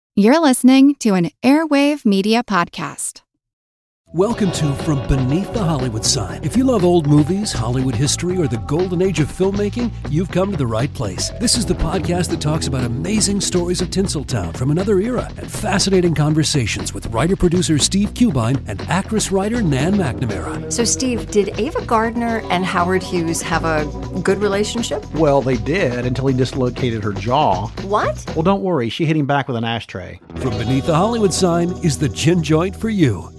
You're listening to an Airwave Media Podcast. Welcome to From Beneath the Hollywood Sign. If you love old movies, Hollywood history, or the golden age of filmmaking, you've come to the right place. This is the podcast that talks about amazing stories of Tinseltown from another era and fascinating conversations with writer-producer Steve Cubine and actress-writer Nan McNamara. So, Steve, did Ava Gardner and Howard Hughes have a good relationship? Well, they did until he dislocated her jaw. What? Well, don't worry. She hit him back with an ashtray. From Beneath the Hollywood Sign is the gin joint for you.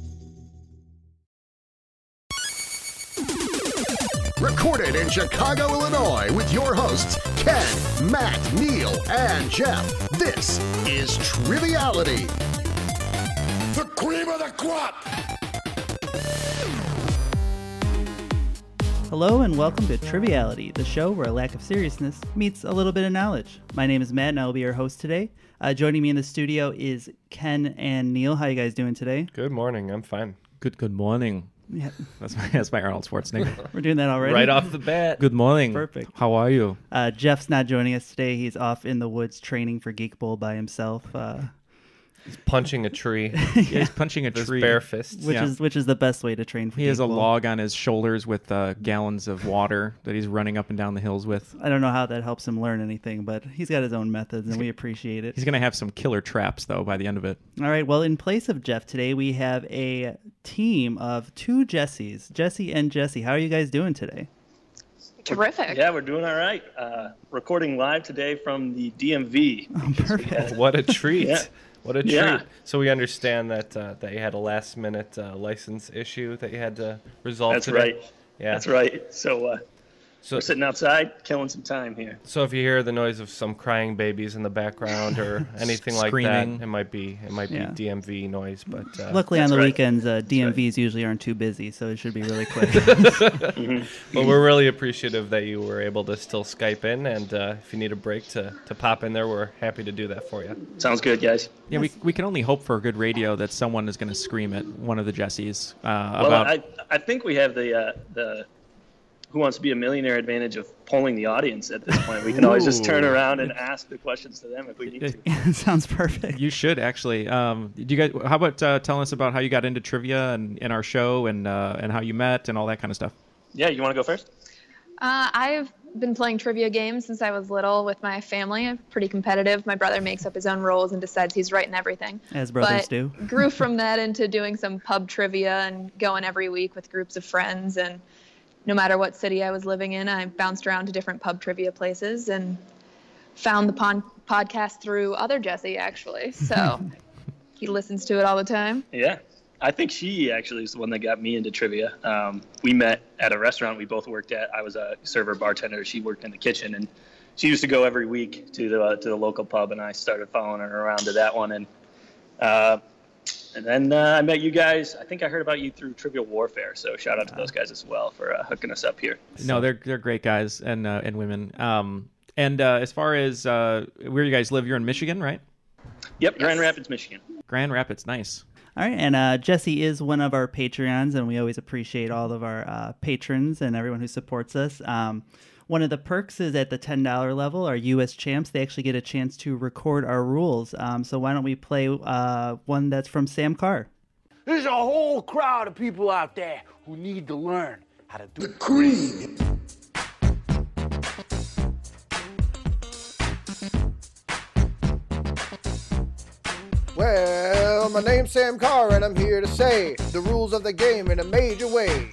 Recorded in Chicago, Illinois, with your hosts, Ken, Matt, Neal, and Jeff. This is Triviality. The cream of the crop! Hello and welcome to Triviality, the show where a lack of seriousness meets a little bit of knowledge. My name is Matt and I will be your host today. Joining me in the studio is Ken and Neal. How you guys doing today? Good morning. I'm fine. Good morning. Yeah. That's my Arnold Schwarzenegger. We're doing that already? Right off the bat. Good morning. Perfect. How are you? Jeff's not joining us today. He's off in the woods training for Geek Bowl by himself. He's punching a tree. Yeah, he's punching a with tree. his bare fists. Which is the best way to train for He Geek has a Bowl. log on his shoulders with gallons of water that he's running up and down the hills with. I don't know how that helps him learn anything, but he's got his own methods and we appreciate it. He's going to have some killer traps, though, by the end of it. All right, well, in place of Jeff today, we have a team of two Jessies, Jesse and Jesse. How are you guys doing today? Terrific. Yeah, we're doing all right. Recording live today from the DMV. Oh, perfect. What a treat. Yeah. What a treat. Yeah. So we understand that that you had a last-minute license issue that you had to resolve That's today. right. Yeah. That's right. So So, we're sitting outside, killing some time here. so if you hear the noise of some crying babies in the background or anything like Screaming. that, it might be Yeah. DMV noise. But Luckily, on the right. weekends, DMVs usually aren't too busy, so it should be really quick. But we're really appreciative that you were able to still Skype in, and if you need a break to pop in there, we're happy to do that for you. Sounds good, guys. Yeah, we can only hope for good radio that someone is going to scream at one of the Jessies Well, about... I think we have the Who Wants to Be a Millionaire advantage of polling the audience at this point. We can always just turn around and ask the questions to them if we need to. Sounds perfect. You should, actually. Do you guys? How about telling us about how you got into trivia and in our show and how you met and all that kind of stuff? Yeah, you want to go first? I've been playing trivia games since I was little with my family. I'm pretty competitive. My brother makes up his own rules and decides he's right in everything. As brothers but do. Grew from that into doing some pub trivia and going every week with groups of friends. And no matter what city I was living in, I bounced around to different pub trivia places and found the podcast through other Jesse, actually. So he listens to it all the time. Yeah. I think she actually is the one that got me into trivia. We met at a restaurant we both worked at. I was a server bartender. She worked in the kitchen, and she used to go every week to the local pub, and I started following her around to that one. And then I met you guys. I think I heard about you through Trivial Warfare, so shout out to those guys as well for hooking us up here. No, they're great guys and women. And as far as where you guys live, you're in Michigan, right? Yep, Grand Rapids, Michigan. Grand Rapids, nice. All right, and Jesse is one of our Patreons, and we always appreciate all of our patrons and everyone who supports us. One of the perks is at the $10 level, our U.S. champs, they actually get a chance to record our rules. So why don't we play one that's from Sam Carr? There's a whole crowd of people out there who need to learn how to do The cream. Well, my name's Sam Carr, and I'm here to say the rules of the game in a major way.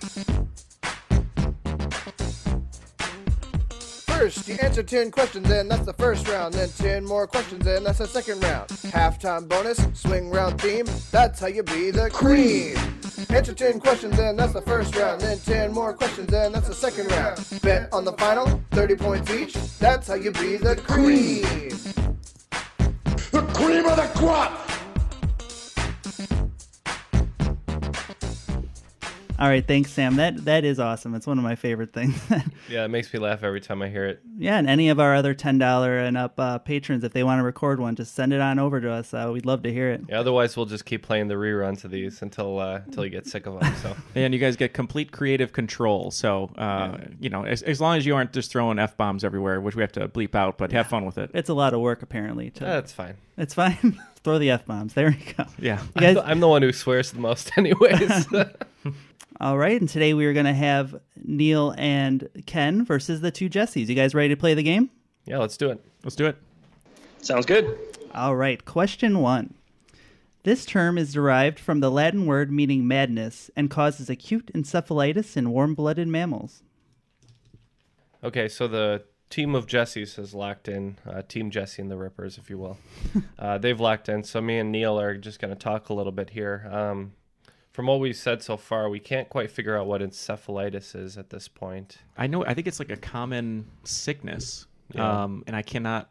First, you answer 10 questions, and that's the first round. Then 10 more questions, and that's the second round. Halftime bonus, swing round theme, that's how you be the cream. Answer 10 questions, and that's the first round. Then 10 more questions, and that's the second round. Bet on the final, 30 points each, that's how you be the cream. The cream of the crop! All right, thanks, Sam. That is awesome. It's one of my favorite things. Yeah, it makes me laugh every time I hear it. Yeah, and any of our other $10 and up patrons, if they want to record one, just send it on over to us. We'd love to hear it. Yeah, otherwise, we'll just keep playing the reruns of these until you get sick of them. So. And you guys get complete creative control. So, as long as you aren't just throwing F-bombs everywhere, which we have to bleep out, but have fun with it. It's a lot of work, apparently. That's fine. It's fine. Throw the F-bombs. There we go. Yeah. You guys... I'm the one who swears the most anyways. All right, and today we are going to have Neal and Ken versus the two Jessies. You guys ready to play the game? Yeah, let's do it. Let's do it. Sounds good. All right, question 1. This term is derived from the Latin word meaning madness and causes acute encephalitis in warm-blooded mammals. Okay, so the team of Jessies has locked in, Team Jessie and the Rippers, if you will. They've locked in, so me and Neal are just going to talk a little bit here. From what we've said so far, we can't quite figure out what encephalitis is at this point. I think it's like a common sickness, and I cannot.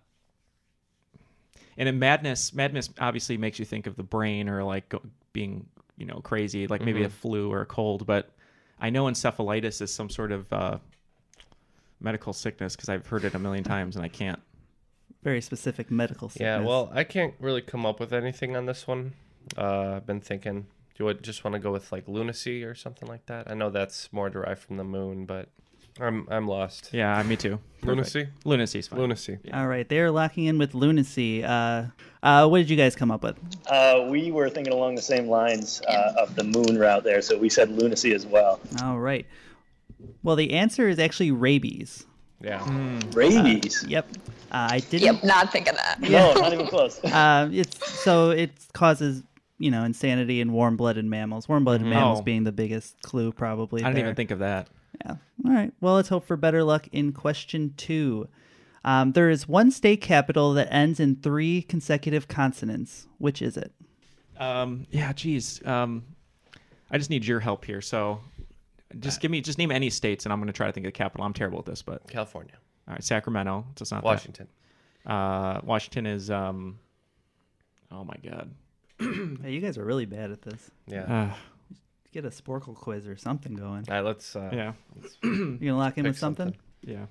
And in madness obviously makes you think of the brain or like being, crazy, like maybe a flu or a cold. But I know encephalitis is some sort of medical sickness because I've heard it a million times and I can't. Very specific medical sickness. Yeah, well, I can't really come up with anything on this one. I've been thinking. Do you just want to go with like lunacy or something like that? I know that's more derived from the moon, but I'm lost. Yeah, me too. Lunacy? Lunacy's fine. Lunacy. Yeah. All right, they're locking in with lunacy. What did you guys come up with? We were thinking along the same lines of the moon route there, so we said lunacy as well. All right. Well, the answer is actually rabies. Yeah. Rabies? Yep. I didn't. Yep, not thinking that. No, not even close. It causes insanity in warm-blooded mammals. Warm-blooded mammals being the biggest clue, probably. I didn't even think of that. Yeah. All right. Well, let's hope for better luck in question 2. There is one state capital that ends in 3 consecutive consonants. Which is it? I just need your help here. So, just name any states, and I'm going to try to think of the capital. I'm terrible at this, but California. All right, Sacramento. So it's not Washington. Washington is. Oh my God. Hey, you guys are really bad at this. Yeah. Get a Sporkle quiz or something going. All right, let's. Yeah. You gonna lock in with something? Yeah.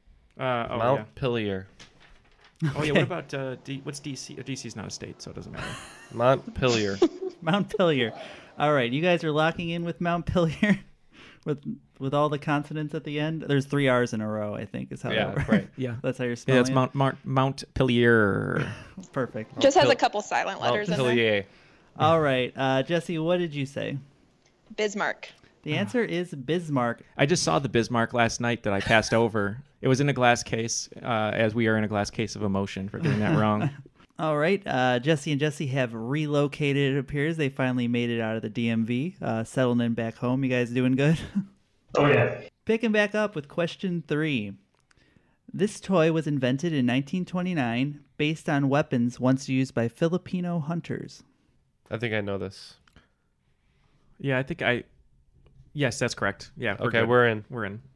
Montpelier. Oh yeah. What about what's DC? DC's not a state, so it doesn't matter. Montpelier. Montpelier. All right, you guys are locking in with Montpelier, with all the consonants at the end. There's 3 R's in a row, I think, is how that works. Right. Yeah, that's how you're spelling. Yeah, it's Montpelier. Perfect. Just has a couple silent letters in there. All right, Jesse, what did you say? Bismarck. The answer is Bismarck. I just saw the Bismarck last night that I passed over. It was in a glass case, as we are in a glass case of emotion for getting that wrong. All right, Jesse and Jesse have relocated, it appears. They finally made it out of the DMV, settled in back home. You guys doing good? Oh, yeah. Picking back up with question 3. This toy was invented in 1929 based on weapons once used by Filipino hunters. I think I know this. Yeah, Yes, that's correct. Yeah. Okay, we're in. We're in.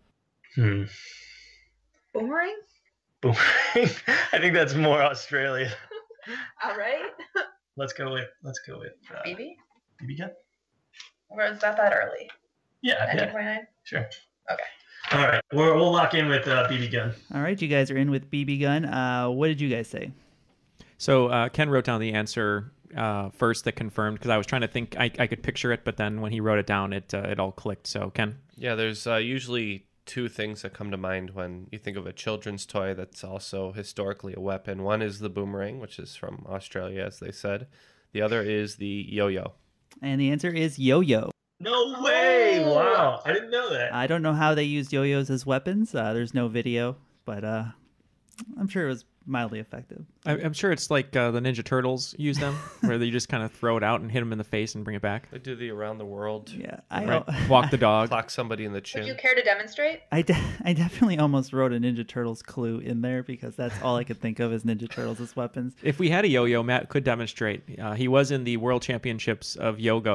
Boomerang? Boomerang? I think that's more Australia. All right. Let's go with BB? BB gun? Or is that early? Yeah. 1929? Sure. Okay. All right. We'll lock in with BB gun. All right, you guys are in with BB gun. What did you guys say? So Ken wrote down the answer first that confirmed, because I was trying to think I could picture it, but then when he wrote it down, it all clicked. So Ken? Yeah, there's usually 2 things that come to mind when you think of a children's toy that's also historically a weapon. One is the boomerang, which is from Australia, as they said. The other is the yo-yo. And the answer is yo-yo. No way! Wow, I didn't know that. I don't know how they used yo-yos as weapons. There's no video, but I'm sure it was mildly effective. I'm sure it's like the Ninja Turtles use them, where you just kind of throw it out and hit them in the face and bring it back. They do the around the world. Yeah, walk the dog, clock somebody in the chin. Would you care to demonstrate? I definitely almost wrote a Ninja Turtles clue in there because that's all I could think of as Ninja Turtles as weapons. If we had a yo-yo, Matt could demonstrate. He was in the World Championships of yoga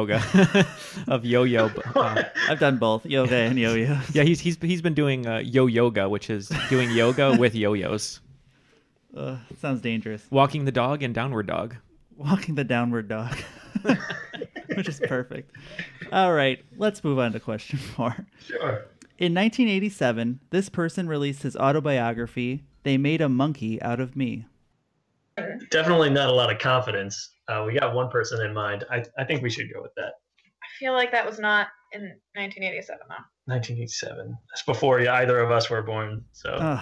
of yo-yo. I've done both yoga and yo-yo. Yeah, he's been doing yo-yoga, which is doing yoga with yo-yos. Sounds dangerous. Walking the dog and downward dog. Walking the downward dog. Which is perfect. All right, let's move on to question 4. Sure. In 1987, this person released his autobiography, They Made a Monkey Out of Me. Definitely not a lot of confidence. We got one person in mind. I think we should go with that. I feel like that was not in 1987, though. 1987. That's before either of us were born. So.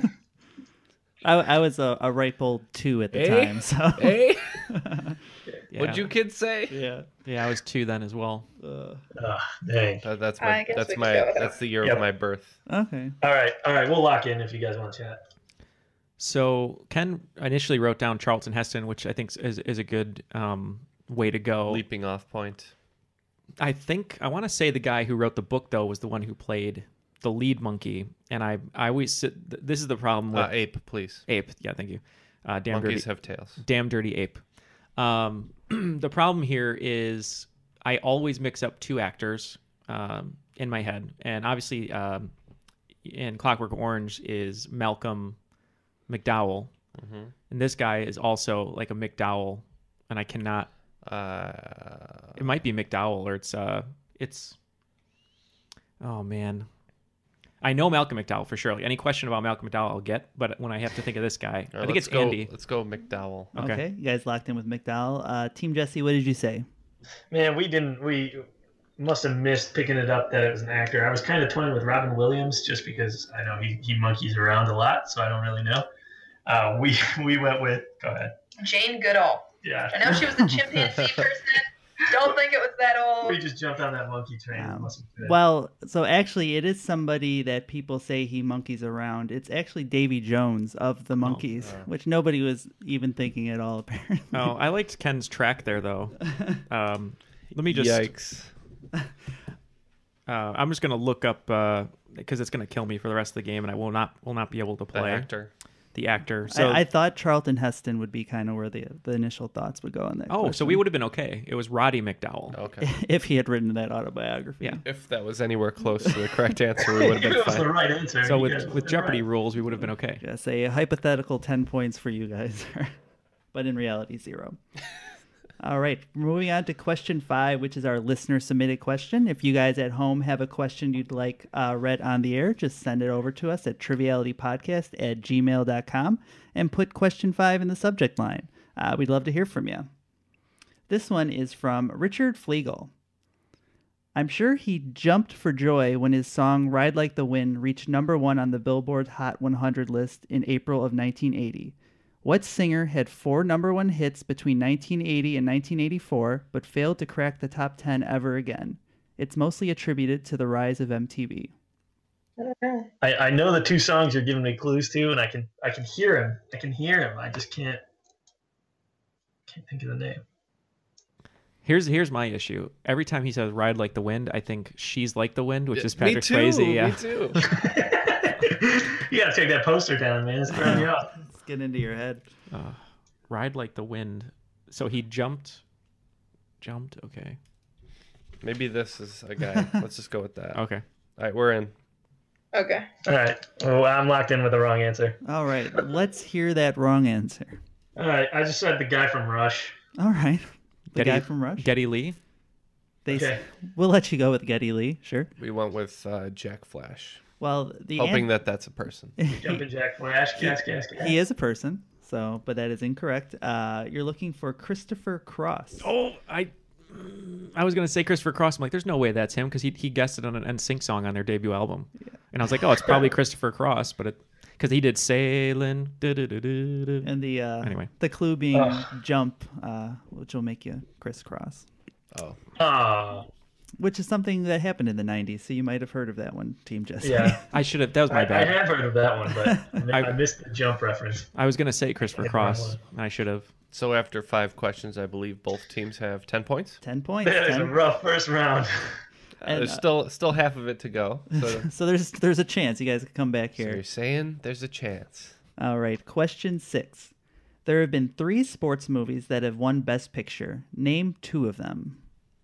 I was a ripe old 2 at the time. So. Yeah. What'd you kids say? Yeah, I was 2 then as well. Dang. That's the year Yep. of my birth. Okay. All right. We'll lock in if you guys want to chat. So Ken initially wrote down Charlton Heston, which I think is a good way to go. Leaping off point. I want to say the guy who wrote the book, though, was the one who played the lead monkey. And I always this is the problem with... Ape, please. Ape, yeah, thank you. Damn Monkeys dirty, have tails. Damn dirty ape. The problem here is I always mix up 2 actors in my head. And obviously in Clockwork Orange is Malcolm McDowell. Mm-hmm. And this guy is also like a McDowell. And I cannot... it might be McDowell or it's... Oh, man. I know Malcolm McDowell for sure. Like, any question about Malcolm McDowell I'll get, but when I have to think of this guy, I think it's Andy. Let's go McDowell. Okay. You guys locked in with McDowell. Team Jesse, what did you say? Man, we must have missed picking it up that it was an actor. I was kind of toying with Robin Williams just because I know he monkeys around a lot, so I don't really know. We went with, go ahead. Jane Goodall. Yeah. I know she was the chimpanzee person. Don't think it was that old. We just jumped on that monkey train. Well, so actually, it is somebody that people say he monkeys around. It's actually Davy Jones of the Monkees, which nobody was even thinking at all, apparently. Oh, I liked Ken's track there, though. Let me just... Yikes. I'm just going to look up, because it's going to kill me for the rest of the game, and I will not be able to play. The actor. So I thought Charlton Heston would be kind of where the initial thoughts would go on that. So we would have been okay. It was Roddy McDowell. Okay. If he had written that autobiography. Yeah. If that was anywhere close to the correct answer, we would have been It was fine. the right answer. So with Jeopardy rules, we would have been okay. Just a hypothetical 10 points for you guys, but in reality, 0. All right, moving on to question 5, which is our listener submitted question. If you guys at home have a question you'd like read on the air, just send it over to us at trivialitypodcast@gmail.com and put question 5 in the subject line. We'd love to hear from you. This one is from Richard Flegel. I'm sure he jumped for joy when his song Ride Like the Wind reached #1 on the Billboard Hot 100 list in April of 1980. What singer had 4 #1 hits between 1980 and 1984, but failed to crack the top 10 ever again? It's mostly attributed to the rise of MTV. I know the 2 songs you're giving me clues to, and I can hear him. I just can't think of the name. Here's my issue. Every time he says "Ride Like the Wind," I think "She's Like the Wind," which is Patrick Swayze. Yeah. Me too. You gotta take that poster down, man. It's throwing you off. Let's get into your head. Ride Like the Wind. So he jumped. Okay. Maybe this is a guy. Let's just go with that. Okay. All right, we're in. Okay. All right. Well, I'm locked in with the wrong answer. All right, let's hear that wrong answer. All right. I just said the guy from Rush. All right. The guy from Rush? Geddy Lee? Okay. We'll let you go with Geddy Lee, sure. We went with Jack Flash. Well, hoping that's a person. Jumping Jack Flash. Gas. He is a person, but that is incorrect. You're looking for Christopher Cross. Oh, I was going to say Christopher Cross. I'm like, there's no way that's him because he guested on an NSYNC song on their debut album. Yeah. And I was like, oh, it's probably Christopher Cross, but because he did Sailing. And anyway, the clue being jump, which will make you crisscross. Oh. Which is something that happened in the 90s, so you might have heard of that one, Team Jesse. Yeah. I should have. That was my bad. I have heard of that one, but I missed the jump reference. I was going to say Christopher Cross. I should have. So after 5 questions, I believe both teams have 10 points. 10 points. That is a rough first round. And, there's still half of it to go. So there's a chance you guys can come back here. So you're saying there's a chance. All right, question 6. There have been 3 sports movies that have won Best Picture. Name 2 of them.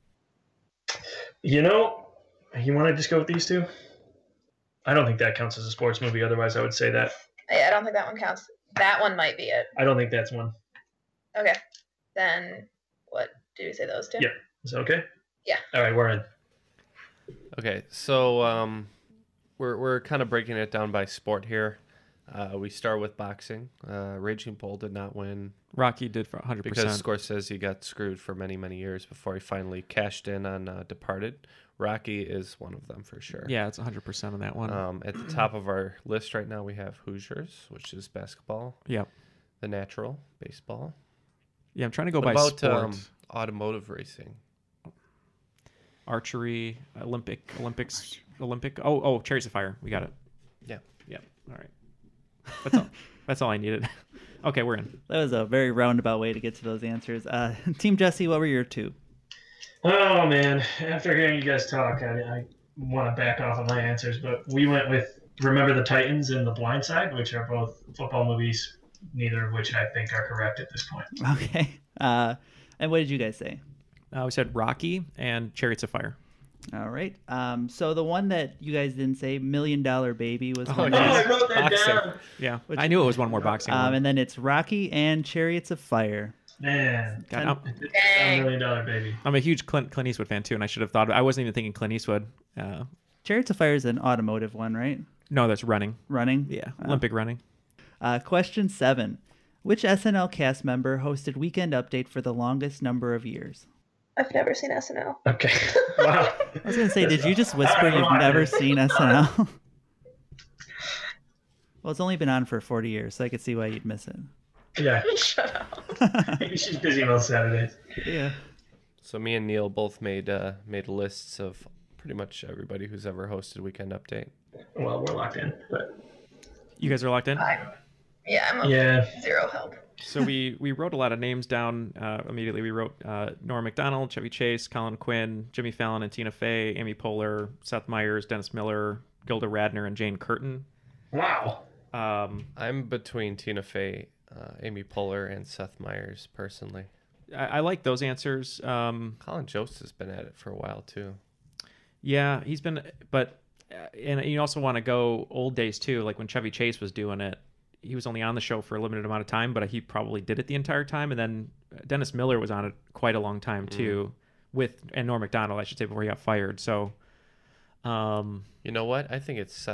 You want to just go with these 2? I don't think that counts as a sports movie. Otherwise, I would say that. Yeah, I don't think that one counts. That one might be it. I don't think that's one. Okay. Then what did you say those 2? Yeah. Is that okay? Yeah. All right, we're in. Okay, so we're kind of breaking it down by sport here. We start with boxing. Raging Bull did not win. Rocky did for 100%. Because Scorsese got screwed for many, many years before he finally cashed in on Departed. Rocky is one of them for sure. Yeah, it's 100% on that one. At the top of our list right now, we have Hoosiers, which is basketball. Yep. The Natural, baseball. Yeah, I'm trying to go What by about sport. Automotive racing? Archery, Olympics. Oh, Chariots of Fire. We got it. Yeah. Yeah. All right. That's all. That's all I needed. Okay, we're in. That was a very roundabout way to get to those answers. Team Jesse, what were your two? Oh, man. After hearing you guys talk, I want to back off on my answers, but we went with Remember the Titans and The Blind Side, which are both football movies, neither of which I think are correct at this point. Okay. And what did you guys say? We said Rocky and Chariots of Fire. All right. So the one that you guys didn't say, $1 Million Baby, was one. I wrote that down. Yeah, I knew it was one more boxing one. And then it's Rocky and Chariots of Fire. Man, $1 Million Baby. I'm a huge Clint Eastwood fan too, and I should have thought. I wasn't even thinking Clint Eastwood. Chariots of Fire is an automotive one, right? No, that's running. Running? Yeah, Olympic running. Question 7. Which SNL cast member hosted Weekend Update for the longest number of years? I've never seen SNL. Okay. Wow. I was going to say, did you just whisper you've never seen SNL? Well, it's only been on for 40 years, so I could see why you'd miss it. Yeah. Shut up. Maybe she's busy most Saturdays. Yeah. So me and Neil both made lists of pretty much everybody who's ever hosted Weekend Update. Well, we're locked in, but You guys are locked in? I'm zero help. So we wrote a lot of names down immediately. We wrote Norm Macdonald, Chevy Chase, Colin Quinn, Jimmy Fallon and Tina Fey, Amy Poehler, Seth Meyers, Dennis Miller, Gilda Radner, and Jane Curtin. Wow. I'm between Tina Fey, Amy Poehler, and Seth Meyers personally. I like those answers. Colin Jost has been at it for a while too. Yeah, he's been, but and you also want to go old days too, like when Chevy Chase was doing it. He was only on the show for a limited amount of time, but he probably did it the entire time. And then Dennis Miller was on it quite a long time too, and Norm Macdonald, I should say, before he got fired. So, you know what? I think it's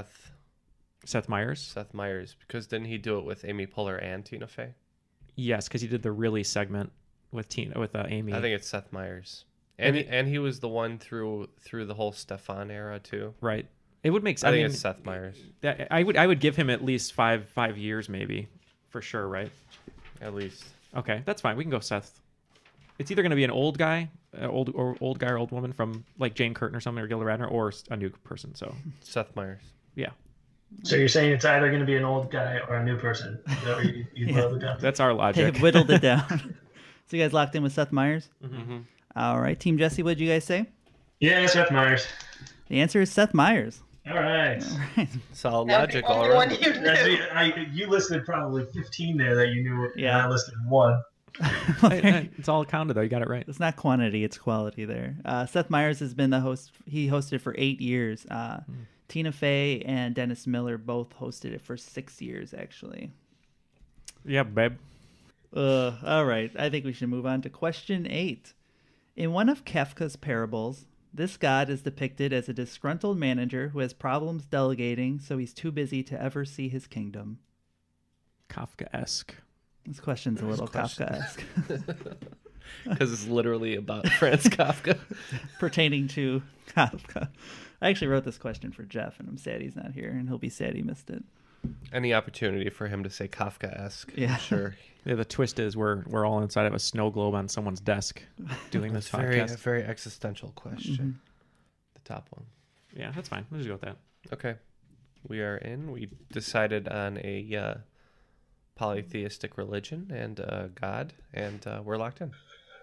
Seth Meyers. Seth Meyers, because didn't he do it with Amy Poehler and Tina Fey? Yes, because he did the really segment with Amy. I think it's Seth Meyers, and he was the one through the whole Stefan era too. Right. It would make sense. I think it's Seth Meyers. I would give him at least five years, maybe, for sure, right? At least. Okay, that's fine. We can go Seth. It's either going to be an old guy, old guy or old woman from like Jane Curtin or something, or Gilda Radner, or a new person. So Seth Meyers. Yeah. So you're saying it's either going to be an old guy or a new person? Is that what you boiled it down? That's our logic. They whittled it down. So you guys locked in with Seth Meyers? Mm-hmm. All right. Team Jesse, what did you guys say? Yeah, Seth Meyers. The answer is Seth Meyers. All right. Solid logic, all right. You listed probably 15 there that you knew. Yeah. I listed 1. It's all counted, though. You got it right. It's not quantity, it's quality there. Seth Meyers has been the host. He hosted for 8 years. Tina Fey and Dennis Miller both hosted it for 6 years, actually. Yeah, babe. All right. I think we should move on to question 8. In one of Kafka's parables, this god is depicted as a disgruntled manager who has problems delegating, so he's too busy to ever see his kingdom. Kafka-esque. This question's a little Kafka-esque. Because it's literally about Franz Kafka. Pertaining to Kafka. I actually wrote this question for Jeff, and I'm sad he's not here, and he'll be sad he missed it. Any opportunity for him to say Kafka-esque, yeah. I'm sure. Yeah, the twist is we're all inside of a snow globe on someone's desk doing this podcast. A very existential question. Mm-hmm. The top one. Yeah, that's fine. We'll just go with that. Okay. We are in. We decided on a polytheistic religion and God, and we're locked in.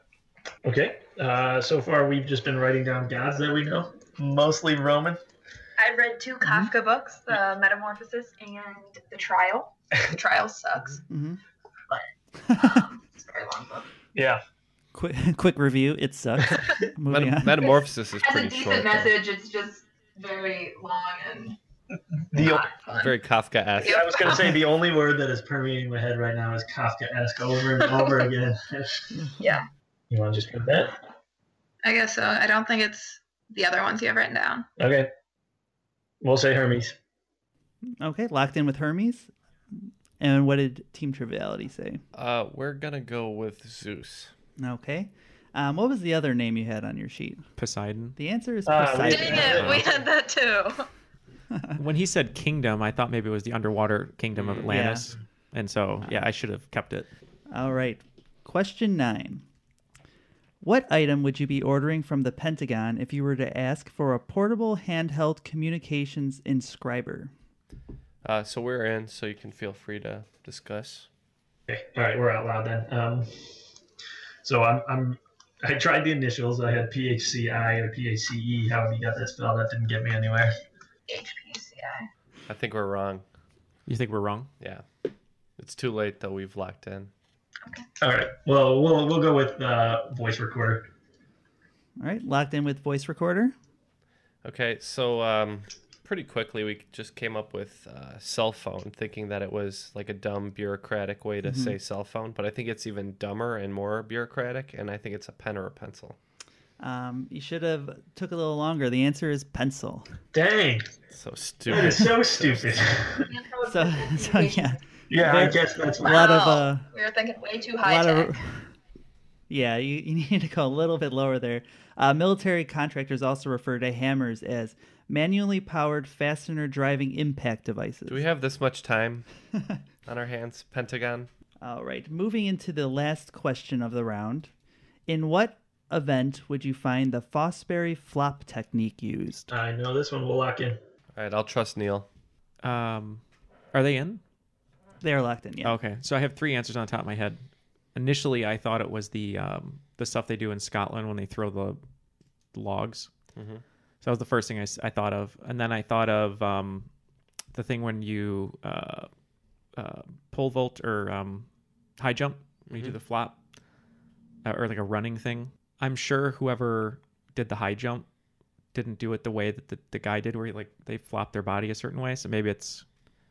Okay. So far, we've just been writing down gods that we know, mostly Roman. I read 2 Kafka books, The Metamorphosis and The Trial. The Trial sucks. Mm-hmm. But it's a very long book. Yeah. Quick review. It sucks. Metamorphosis is pretty short. As a decent message, it's just very long and very Kafka-esque. Yeah, I was going to say the only word that is permeating my head right now is Kafka-esque over and over again. Yeah. You want to just put that? I guess so. I don't think it's the other ones you have written down. Okay. We'll say Hermes. Okay, locked in with Hermes. And what did Team Triviality say? We're gonna go with Zeus. Okay. What was the other name you had on your sheet? Poseidon. The answer is Poseidon. Dang it, we had that too. When he said kingdom, I thought maybe it was the underwater kingdom of Atlantis. Yeah. And so, I should have kept it. All right. Question 9. What item would you be ordering from the Pentagon if you were to ask for a portable handheld communications inscriber? So we're in, so you can feel free to discuss. Okay. All right, we're out loud then. So I tried the initials. I had PHCI or PHCE, however you got that spelled. That didn't get me anywhere. HPCI. I think we're wrong. You think we're wrong? Yeah. It's too late, though. We've locked in. Okay. All right. Well, we'll go with voice recorder. All right. Locked in with voice recorder. Okay. So pretty quickly, we just came up with cell phone, thinking that it was like a dumb, bureaucratic way to say cell phone. But I think it's even dumber and more bureaucratic, and I think it's a pen or a pencil. You should have took a little longer. The answer is pencil. Dang. So stupid. That is so stupid. so yeah. Yeah, I guess that's a lot of we were thinking way too high tech. Yeah, you need to go a little bit lower there. Military contractors also refer to hammers as manually powered fastener driving impact devices. Do we have this much time on our hands, Pentagon? All right, moving into the last question of the round. In what event would you find the Fosbury flop technique used? I know this one. We'll lock in. All right, I'll trust Neal. Are they in? They are locked in, yeah. Okay, so I have 3 answers on the top of my head. Initially, I thought it was the stuff they do in Scotland when they throw the logs. Mm-hmm. So that was the first thing I thought of. And then I thought of the thing when you pole vault or high jump, when you do the flop, or like a running thing. I'm sure whoever did the high jump didn't do it the way that the guy did, where they flop their body a certain way. So maybe it's...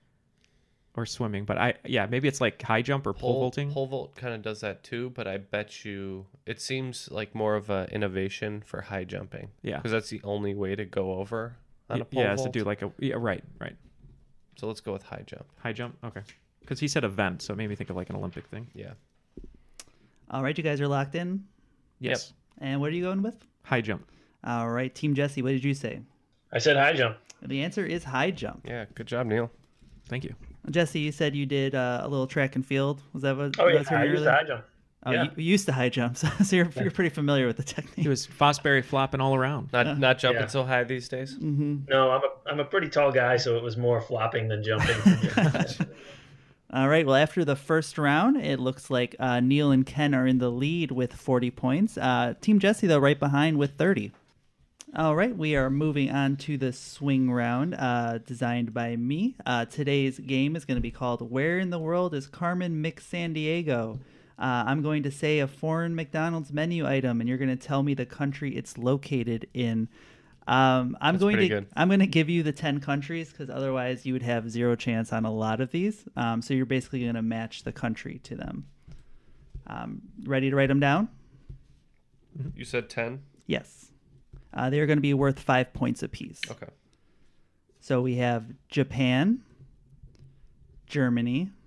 Or swimming, but maybe it's like high jump or pole vaulting. Pole vault kind of does that too, but I bet you it seems like more of an innovation for high jumping. Yeah, because that's the only way to go over on a pole vault. to do like right. So let's go with high jump. High jump, okay. Because he said event, so it made me think of like an Olympic thing. Yeah. All right, you guys are locked in. Yes. Yep. And what are you going with? High jump. All right, Team Jesse, what did you say? I said high jump. The answer is high jump. Yeah, good job, Neal. Thank you. Jesse, you said you did a little track and field. Was that what? Oh yeah, I used to high jump. Oh, you used to high jump, so you're pretty familiar with the technique. He was Fosbury flopping all around. Not jumping so high these days. Mm-hmm. No, I'm a pretty tall guy, so it was more flopping than jumping. All right. Well, after the first round, it looks like Neal and Ken are in the lead with 40 points. Team Jesse, though, right behind with 30. All right, we are moving on to the swing round designed by me. Today's game is going to be called Where in the World is Carmen McSandiego? I'm going to say a foreign McDonald's menu item, and you're going to tell me the country it's located in. I'm going to give you the 10 countries because otherwise you would have zero chance on a lot of these. So you're basically going to match the country to them. Ready to write them down? You said 10? Yes. They're going to be worth 5 points apiece. Okay. So we have Japan, Germany,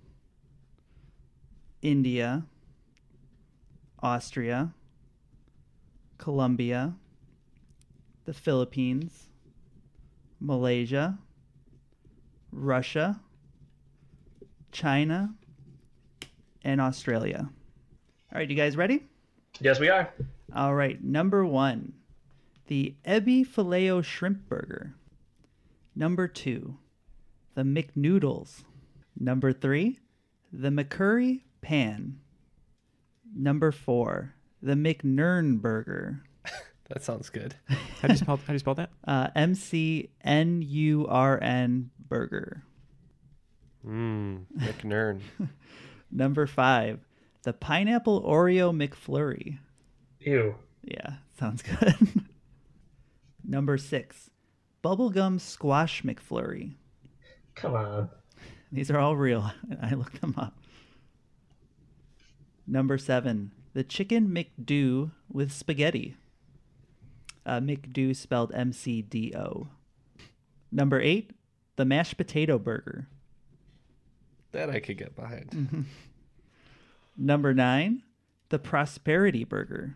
India, Austria, Colombia, the Philippines, Malaysia, Russia, China, and Australia. All right, you guys ready? Yes, we are. All right, number 1. The Ebi Filet-O Shrimp Burger. Number 2, the McNoodles. Number 3, the McCurry Pan. Number 4, the McNern Burger. That sounds good. How do you spell that? McNurn Burger. McNern. Number 5, the Pineapple Oreo McFlurry. Ew. Yeah, sounds good. Number 6, Bubblegum Squash McFlurry. Come on. These are all real. I looked them up. Number 7, the Chicken McDew with spaghetti. McDo spelled MCDO. Number 8, the mashed potato burger. That I could get behind. Mm-hmm. Number 9, the prosperity burger.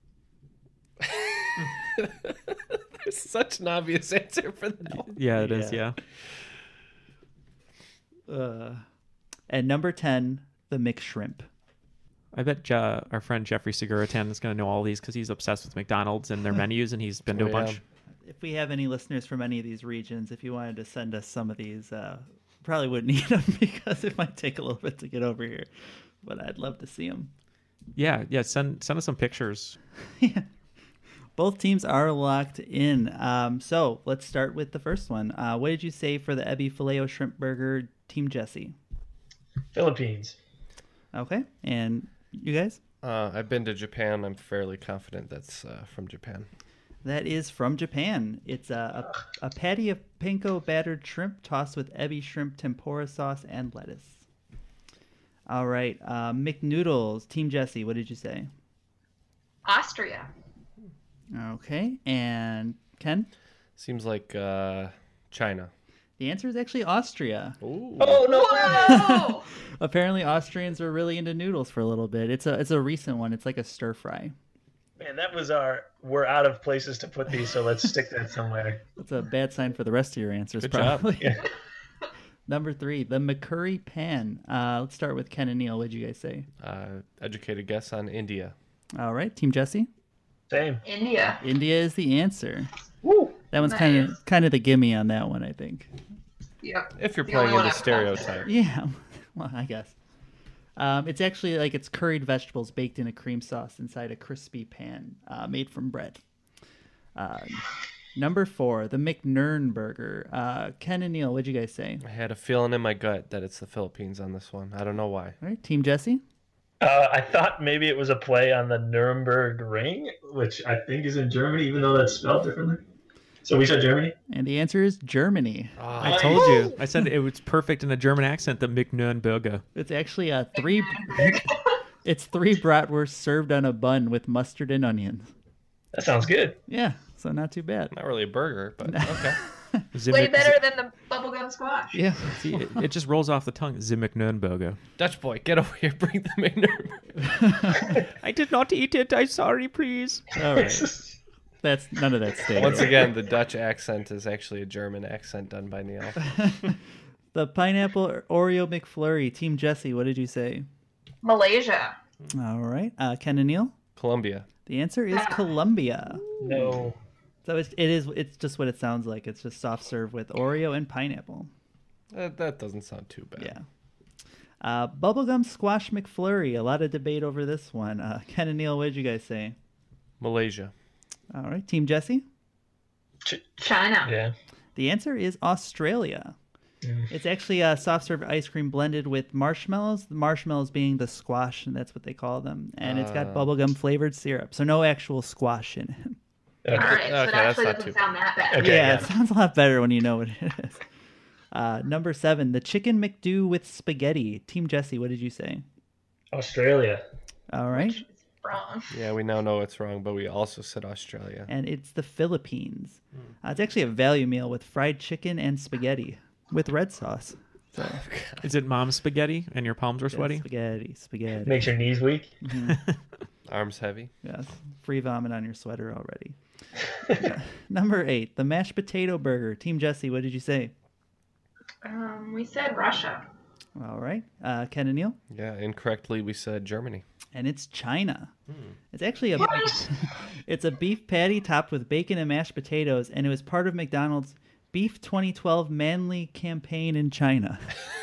There's such an obvious answer for that one. Yeah, it is. Yeah. And number 10, the McShrimp. I bet our friend Jeffrey Seguratan is going to know all these because he's obsessed with McDonald's and their menus, and he's been to a bunch. If we have any listeners from any of these regions, if you wanted to send us some of these, probably wouldn't need them because it might take a little bit to get over here. But I'd love to see them. Yeah. Send us some pictures. Both teams are locked in. So let's start with the first one. What did you say for the Ebi Filet-O Shrimp Burger, Team Jesse? Philippines. Okay. And you guys? I've been to Japan. I'm fairly confident that's from Japan. That is from Japan. It's a patty of panko battered shrimp tossed with ebi shrimp tempura sauce and lettuce. All right. McNoodles, Team Jesse, what did you say? Austria. Okay. And Ken? Seems like China. The answer is actually Austria. Ooh. Oh, no. Apparently Austrians were really into noodles for a little bit. It's a recent one. It's like a stir fry. Man, that was we're out of places to put these, so let's stick that somewhere. That's a bad sign for the rest of your answers, Good probably. job. Yeah. Number 3, the McCurry pan. Let's start with Ken and Neal. What did you guys say? Educated guess on India. All right. Team Jesse? Same. India. India is the answer. Woo. That one's Nice. kind of the gimme on that one, I think. Yep. If you're The playing only one into I've stereotype. Yeah. Well, I guess. It's actually like it's curried vegetables baked in a cream sauce inside a crispy pan made from bread. Number 4, the McNern burger. Ken and Neal, what'd you guys say? I had a feeling in my gut that it's the Philippines on this one. I don't know why. All right. Team Jesse? I thought maybe it was a play on the Nuremberg Ring, which I think is in Germany, even though that's spelled differently. So we said Germany? And the answer is Germany. I told you. I said it was perfect in a German accent, the McNernburger. It's actually it's 3 bratwursts served on a bun with mustard and onions. That sounds good. Yeah, so not too bad. Not really a burger, but okay. Way better than the bubblegum squash. Yeah. See, it just rolls off the tongue. The McNernburger. Dutch boy, get over here. Bring the McNernburger. I did not eat it. I'm sorry, please. All right. That's none of that staying. Once again, the Dutch accent is actually a German accent done by Neal. The pineapple Oreo McFlurry. Team Jesse, what did you say? Malaysia. All right. Ken and Neal? Colombia. The answer is Colombia. No. So it's just what it sounds like. It's just soft serve with Oreo and pineapple. That doesn't sound too bad. Yeah. Bubblegum Squash McFlurry. A lot of debate over this one. Ken and Neal, what did you guys say? Malaysia. All right. Team Jesse? China. Yeah. The answer is Australia. It's actually a soft serve ice cream blended with marshmallows. The marshmallows being the squash, and that's what they call them. And it's got bubblegum flavored syrup. So no actual squash in it. All right, so it actually not doesn't too sound that bad. Okay, It sounds a lot better when you know what it is. Number 7, the chicken McDo with spaghetti. Team Jesse, what did you say? Australia. All right. Wrong. Yeah, we now know it's wrong, but we also said Australia. And it's the Philippines. It's actually a value meal with fried chicken and spaghetti with red sauce. So, Is it mom's spaghetti and your palms are sweaty? Spaghetti. Makes your knees weak. Arms heavy. Yes. Free vomit on your sweater already. Number 8, the mashed potato burger. Team Jesse, what did you say? We said Russia. All right. Ken and Neal? Yeah, incorrectly we said Germany. And it's China. It's actually it's a beef patty topped with bacon and mashed potatoes, and it was part of McDonald's Beef 2012 Manly campaign in China.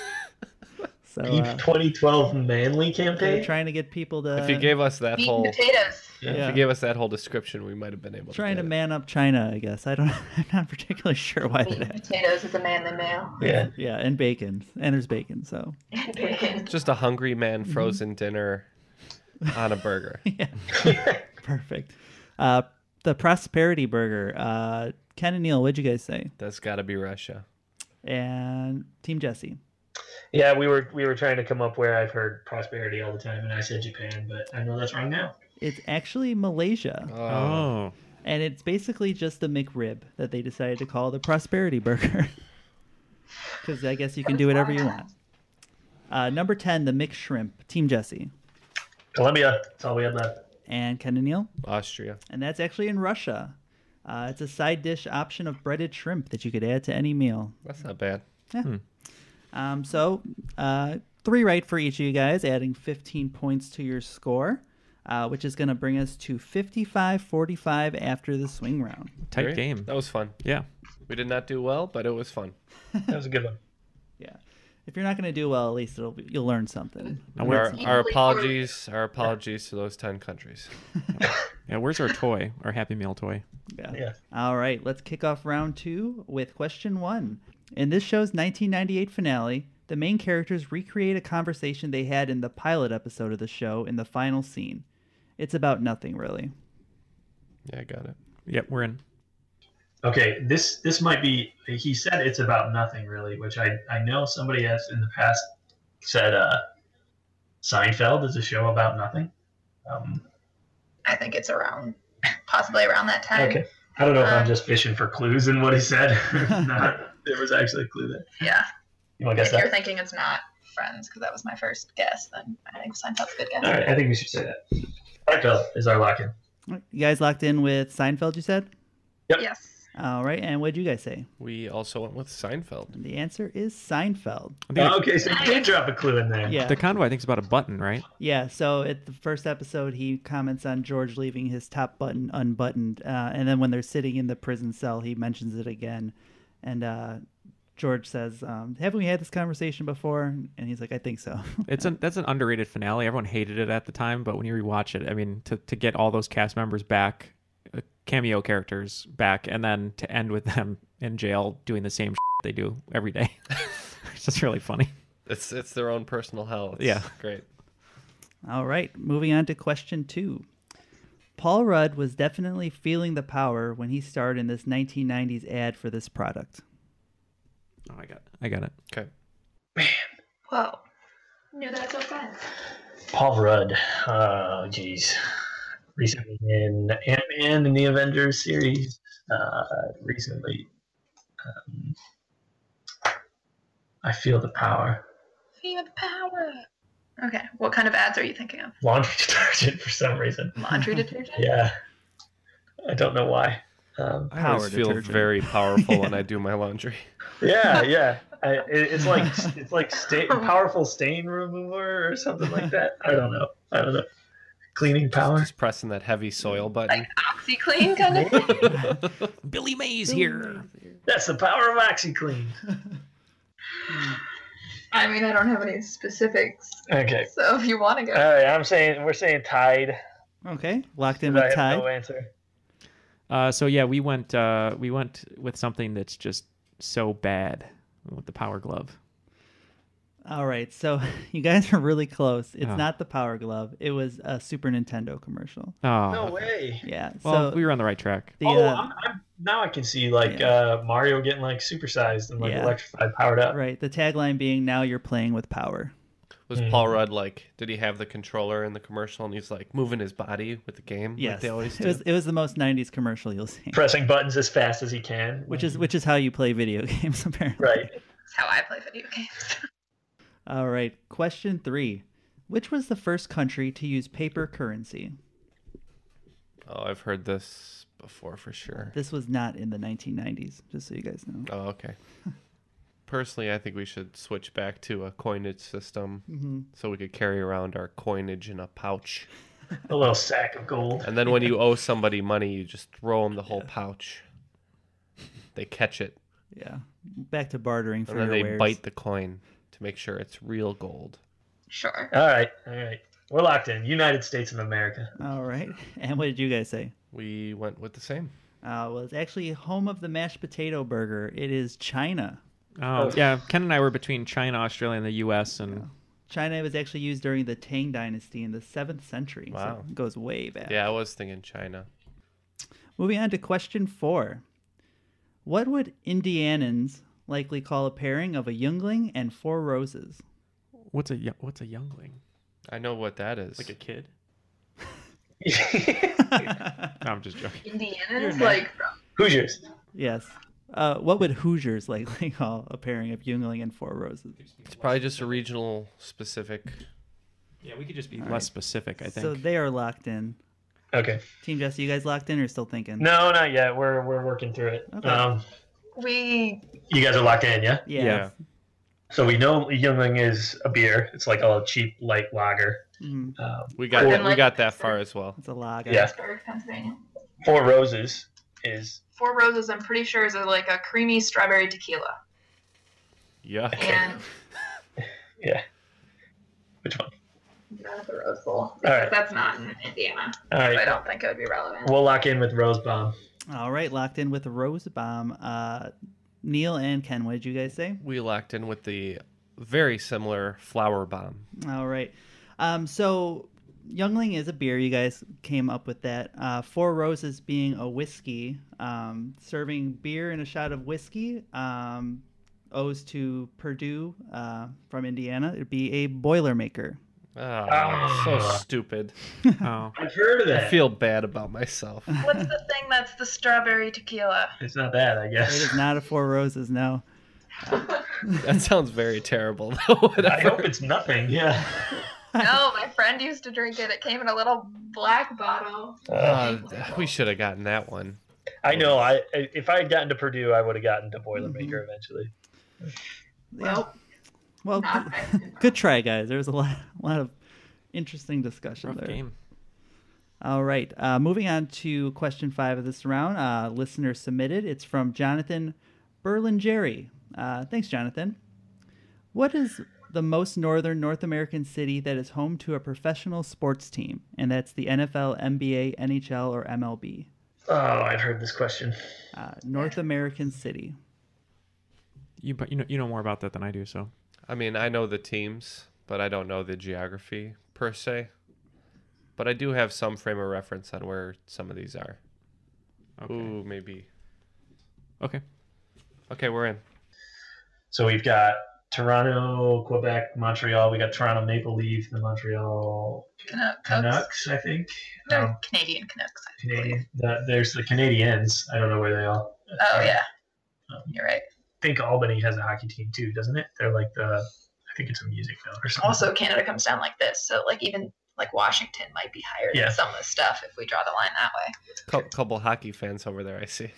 So, Beef 2012 Manly campaign? they're trying to get people to If you gave us that Meat whole and potatoes. if you gave us that whole description, we might have been able trying to to get man up China, I guess. I'm not particularly sure why Meat that and potatoes is a manly male. Yeah. Yeah, and bacon. And there's bacon, so. it. Just a hungry man frozen dinner on a burger. Yeah. Perfect. The Prosperity Burger. Ken and Neal, what'd you guys say? That's got to be Russia. And Team Jesse. Yeah, we were trying to come up where I've heard prosperity all the time, and I said Japan, but I know that's wrong now. It's actually Malaysia. Oh. And it's basically just the McRib that they decided to call the Prosperity Burger. Because I guess you can do whatever you want. Number 10, the McShrimp. Team Jesse. Colombia. That's all we had left. And Ken and Neal? Austria. And that's actually in Russia. It's a side dish option of breaded shrimp that you could add to any meal. That's not bad. Yeah. So 3 right for each of you guys, adding 15 points to your score, which is going to bring us to 55-45 after the swing round. Tight game. That was fun. Yeah. We did not do well, but it was fun. That was a good one. Yeah. If you're not going to do well, at least you'll learn something. Our apologies to those 10 countries. Yeah, where's our toy? Our Happy Meal toy. Yeah. All right, let's kick off round 2 with question 1. In this show's 1998 finale, the main characters recreate a conversation they had in the pilot episode of the show in the final scene. It's about nothing, really. Yeah, I got it. Yep, we're in. Okay, this might be. He said it's about nothing, really, which I know somebody has in the past said Seinfeld is a show about nothing. I think it's possibly around that time. Okay, I don't know if I'm just fishing for clues in what he said. There was actually a clue there. Yeah. You want to guess If you're that? thinking it's not Friends, because that was my first guess, then I think Seinfeld's a good guess. All right, I think we should say that. Seinfeld is our lock-in. You guys locked in with Seinfeld, you said? Yep. Yes. All right, and what did you guys say? We also went with Seinfeld. And the answer is Seinfeld. Okay, so you did drop a clue in there. Yeah. The convoy, I think, is about a button, right? Yeah, so at the first episode, he comments on George leaving his top button unbuttoned, and then when they're sitting in the prison cell, he mentions it again, and George says, haven't we had this conversation before? And he's like, I think so. That's an underrated finale. Everyone hated it at the time, but when you rewatch it, I mean, to get all those cast members back, cameo characters back, and then to end with them in jail doing the same they do every day. It's just really funny. It's their own personal hell. It's yeah. Great. All right, moving on to question 2. Paul Rudd was definitely feeling the power when he starred in this 1990s ad for this product. Oh, I got it. Okay. Whoa. Knew that so fast. Paul Rudd. Oh, jeez. Recently in Ant-Man in the Avengers series. Recently. I feel the power. Feel the power. Okay, what kind of ads are you thinking of? Laundry detergent for some reason. Laundry detergent? Yeah. I don't know why. I always feel very powerful when I do my laundry. Yeah. It's like powerful stain remover or something like that. I don't know. Cleaning power. Just pressing that heavy soil button. Like OxyClean kind of thing? Billy Mays here. That's the power of OxyClean. I mean, I don't have any specifics. Okay. So if you want to go. All right, we're saying Tide. Okay, locked in I with have Tide. no answer. So yeah, we went with something that's just so bad. We went with the Power Glove. All right, so you guys are really close. It's not the Power Glove. It was a Super Nintendo commercial. Oh, No way. Yeah. well, So we were on the right track. the, Now I can see Mario getting like supersized and Yeah. electrified, powered up. right. The tagline being "Now you're playing with power." Was Paul Rudd did he have the controller in the commercial and he's like moving his body with the game? Yes, Like they always do? it was the most '90s commercial you'll see. Pressing buttons as fast as he can. Which is how you play video games, apparently. Right. That's how I play video games. All right, question 3. Which was the first country to use paper currency? Oh, I've heard this before for sure. This was not in the 1990s, just so you guys know. Oh, okay. Personally, I think we should switch back to a coinage system so we could carry around our coinage in a pouch. A little sack of gold. And then when you owe somebody money, you just throw them the whole pouch. They catch it. Yeah, back to bartering for And then your they wares. bite the coin to make sure it's real gold. Sure. All right. We're locked in. United States of America. All right, and what did you guys say? We went with the same. Well, it's actually home of the mashed potato burger. It is China. Oh, yeah. Ken and I were between China, Australia, and the U.S. and China was actually used during the Tang Dynasty in the 7th century. Wow. So it goes way back. Yeah, I was thinking China. Moving on to question 4. What would Indianans likely call a pairing of a youngling and 4 roses? what's a youngling? I know what that is. Like a kid? No, I'm just joking. Indiana's like Hoosiers. Yes. What would Hoosiers likely call a pairing of Yuengling and Four Roses? It's probably just a regional specific. Yeah, we could just be less specific, I think. So they are locked in. Okay. Team Jesse, you guys locked in or still thinking? No, not yet. We're working through it. Okay. You guys are locked in, yeah? Yeah. So we know Yuengling is a beer. It's like a cheap light lager. We got that far as well. It's a lager. Yeah. Pittsburgh, Pennsylvania. Four Roses is. Four Roses, I'm pretty sure, is like a creamy strawberry tequila. Yeah. And yeah. Which one? not the Rose Bowl. All right. That's not in Indiana. All right. So I don't think it would be relevant. We'll lock in with Rose Bomb. All right, locked in with Rose Bomb. Neil and Ken, what did you guys say? We locked in with the very similar Flower Bomb. All right. So Yuengling is a beer. You guys came up with that. Four Roses being a whiskey. Serving beer and a shot of whiskey owes to Purdue from Indiana. It'd be a Boilermaker. Oh, so stupid. Oh. I've heard of that. I feel bad about myself. What's the thing that's the strawberry tequila? It's not that, I guess. It is not a Four Roses, no. That sounds very terrible, though. I hope it's nothing, yeah. No, my friend used to drink it. It came in a little black bottle. We should have gotten that one. I know. If I had gotten to Purdue, I would have gotten to Boilermaker eventually. Well, good try, guys. There was a lot of interesting discussion Rough there. game. All right. Moving on to question 5 of this round. Listener submitted. It's from Jonathan Berlingeri. Thanks, Jonathan. What is the most northern North American city that is home to a professional sports team? And that's the NFL, NBA, NHL, or MLB. Oh, I've heard this question. North American city. You know more about that than I do, so. I mean, I know the teams, but I don't know the geography per se. But I do have some frame of reference on where some of these are. Okay. Ooh, maybe. Okay. Okay, we're in. So we've got Toronto, Quebec, Montreal. We got Toronto Maple Leaf, the Montreal Canucks, I think. No, Canadian Canucks. Canadian. There's the Canadiens. I don't know where they are. Oh, yeah. You're right. I think Albany has a hockey team too, doesn't it? They're like I think it's a music note or something. Also, Canada comes down like this. So, like, even like Washington might be higher than some of the stuff if we draw the line that way. Couple hockey fans over there, I see.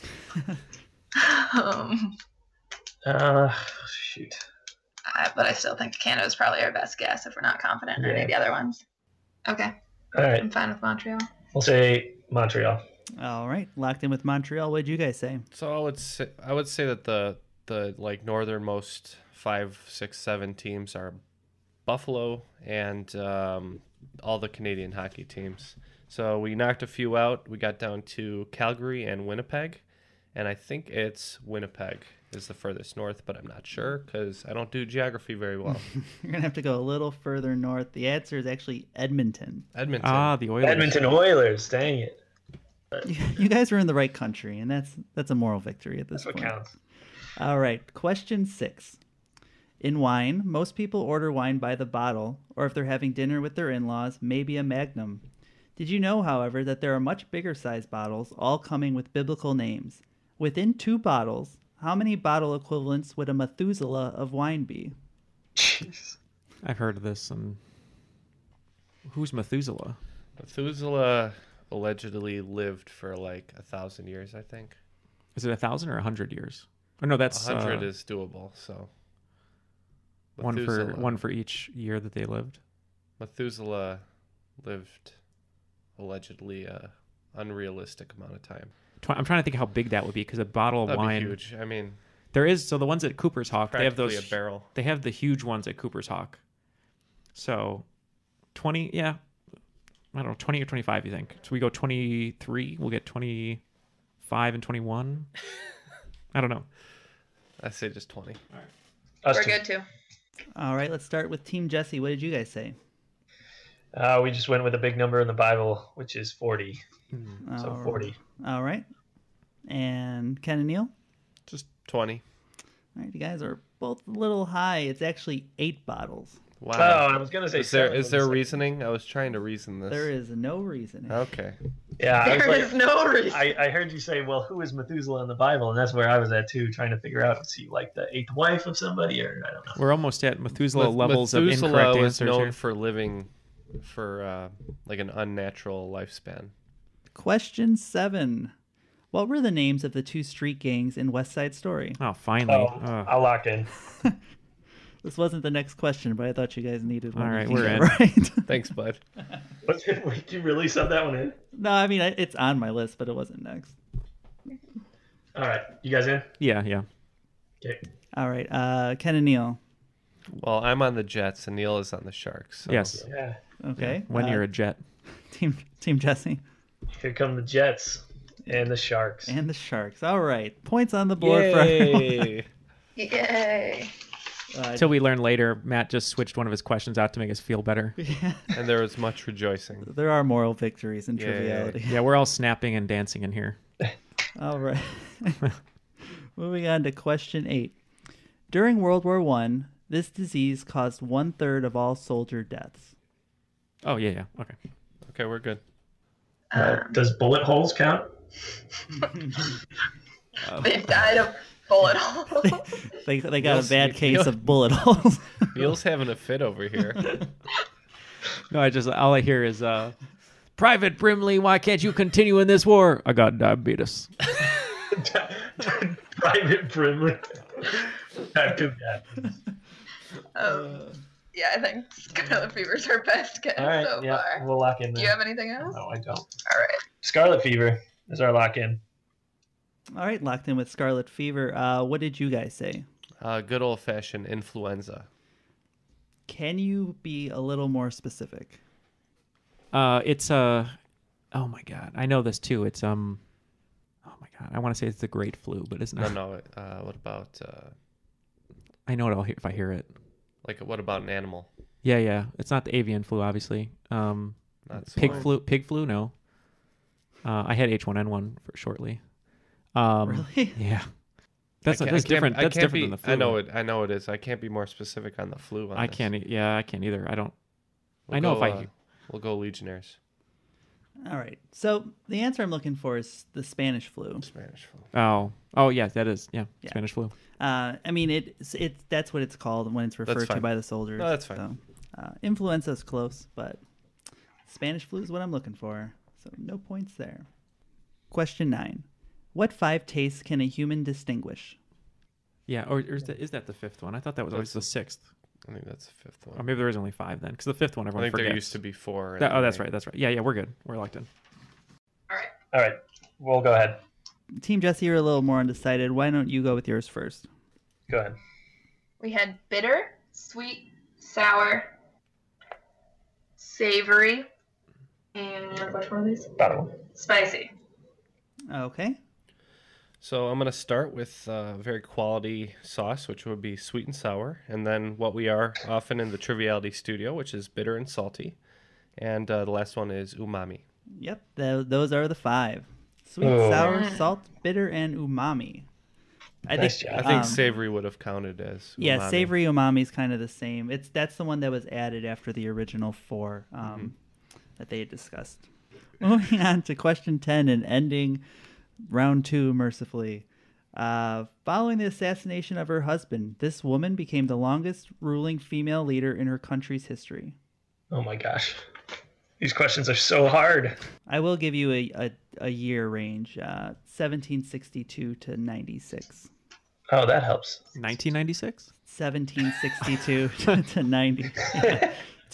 Shoot. But I still think Canada is probably our best guess if we're not confident in any of the other ones. Okay. All right. I'm fine with Montreal. We'll say Montreal. All right. Locked in with Montreal. What did you guys say? So I would say that the like northernmost 5, 6, 7 teams are Buffalo and all the Canadian hockey teams. So we knocked a few out. We got down to Calgary and Winnipeg, and I think it's Winnipeg is the furthest north, but I'm not sure because I don't do geography very well. You're gonna have to go a little further north. The answer is actually Edmonton. Edmonton. Ah, the Oilers. Edmonton Oilers. Dang it. You guys are in the right country, and that's a moral victory at this point. That's what counts. All right, question 6. In wine, most people order wine by the bottle, or if they're having dinner with their in-laws, maybe a Magnum. Did you know, however, that there are much bigger size bottles, all coming with biblical names? Within 2 bottles, how many bottle equivalents would a Methuselah of wine be? Jeez. I've heard of this. Who's Methuselah? Methuselah allegedly lived for like 1,000 years, I think. Is it 1,000 or 100 years? Oh no, that's 100 is doable. So one for each year that they lived. Methuselah lived allegedly a unrealistic amount of time. I'm trying to think how big that would be because a bottle of That'd wine. be huge. I mean, there is the ones at Cooper's Hawk. They have those. A barrel. They have the huge ones at Cooper's Hawk. So, 20. Yeah, I don't know, 20 or 25. You think? So we go 23. We'll get 25 and 21. I don't know. I say just 20. All right. We're good too. All right, let's start with Team Jesse. What did you guys say? We just went with a big number in the Bible, which is 40. So 40. All right. And Ken and Neal? Just 20. All right, you guys are both a little high. It's actually 8 bottles. Wow. Oh, I was gonna say. Is there reasoning? I was trying to reason this. There is no reasoning. Okay. Yeah, There is no reason. I heard you say, well, who is Methuselah in the Bible? And that's where I was at too, trying to figure out, is he like the 8th wife of somebody, or I don't know. We're almost at Methuselah levels of incorrect was answers known here. for living for like an unnatural lifespan. Question 7. What were the names of the 2 street gangs in West Side Story? Oh, finally. I'll lock in. This wasn't the next question, but I thought you guys needed one. All right, to we're get in. Right. Thanks, bud. Did you really sub that one in? No, I mean, it's on my list, but it wasn't next. All right, you guys in? Yeah. Okay. All right, Ken and Neal. Well, I'm on the Jets and Neil is on the Sharks. So. Yes. Yeah. Okay. When you're a Jet. Team Jesse. Here come the Jets and the Sharks. And the Sharks. All right. Points on the board for Yay. Yay. Until we learn later, Matt just switched one of his questions out to make us feel better. Yeah. And there was much rejoicing. There are moral victories in triviality. Yeah, we're all snapping and dancing in here. All right. Moving on to question 8. During World War I, this disease caused 1/3 of all soldier deaths. Oh, yeah. Okay. Okay, we're good. Does bullet holes count? They died of bullet holes. They got a bad case of bullet holes. Neil's having a fit over here. No, all I hear is, Private Brimley, why can't you continue in this war? I got diabetes. Private Brimley. Too bad. Yeah, I think Scarlet Fever's our best guess All right, so yeah, far. we'll lock in there. Do you have anything else? No, I don't. All right. Scarlet Fever is our lock in. All right, locked in with Scarlet Fever. What did you guys say? Good old-fashioned influenza. Can you be a little more specific? It's oh my god, I know this too. It's oh my god, I want to say it's the Great Flu, but it's not. No. What about? I know it all if I hear it. Like, what about an animal? Yeah. It's not the avian flu, obviously. Pig flu. No. I had H1N1 for shortly. Really? Yeah. That's different. That's different than the flu. I know it is. I can't be more specific on the flu. I can't either. I don't. We'll go Legionnaires. All right. So the answer I'm looking for is the Spanish flu. Spanish flu. Oh yeah, that is Spanish flu. I mean that's what it's called when it's referred to by the soldiers. No, that's fine. So, influenza is close, but Spanish flu is what I'm looking for. So no points there. Question 9. What 5 tastes can a human distinguish? Yeah, or is that the 5th one? I thought that was always the 6th. I think that's the 5th one. Or maybe there is only 5 then, because the 5th one everyone I think forgets. there used to be 4. That's right. Yeah, we're good. We're locked in. All right, we'll go ahead. Team Jesse, you're a little more undecided. Why don't you go with yours first? Go ahead. We had bitter, sweet, sour, savory, and which one of these? Bottom one. Spicy. Okay. So I'm going to start with very quality sauce, which would be sweet and sour, and then what we are often in the Triviality studio, which is bitter and salty, and the last one is umami. Yep, those are the 5. Sweet, sour, salt, bitter, and umami. I think savory would have counted as umami. Yeah, savory umami is kind of the same. That's the one that was added after the original 4 that they had discussed. Moving on to question 10 and ending round 2 mercifully. Following the assassination of her husband, this woman became the longest ruling female leader in her country's history. Oh my gosh. These questions are so hard. I will give you a year range, 1762 to 96. Oh, that helps. 1996? 1762 to 90. Yeah.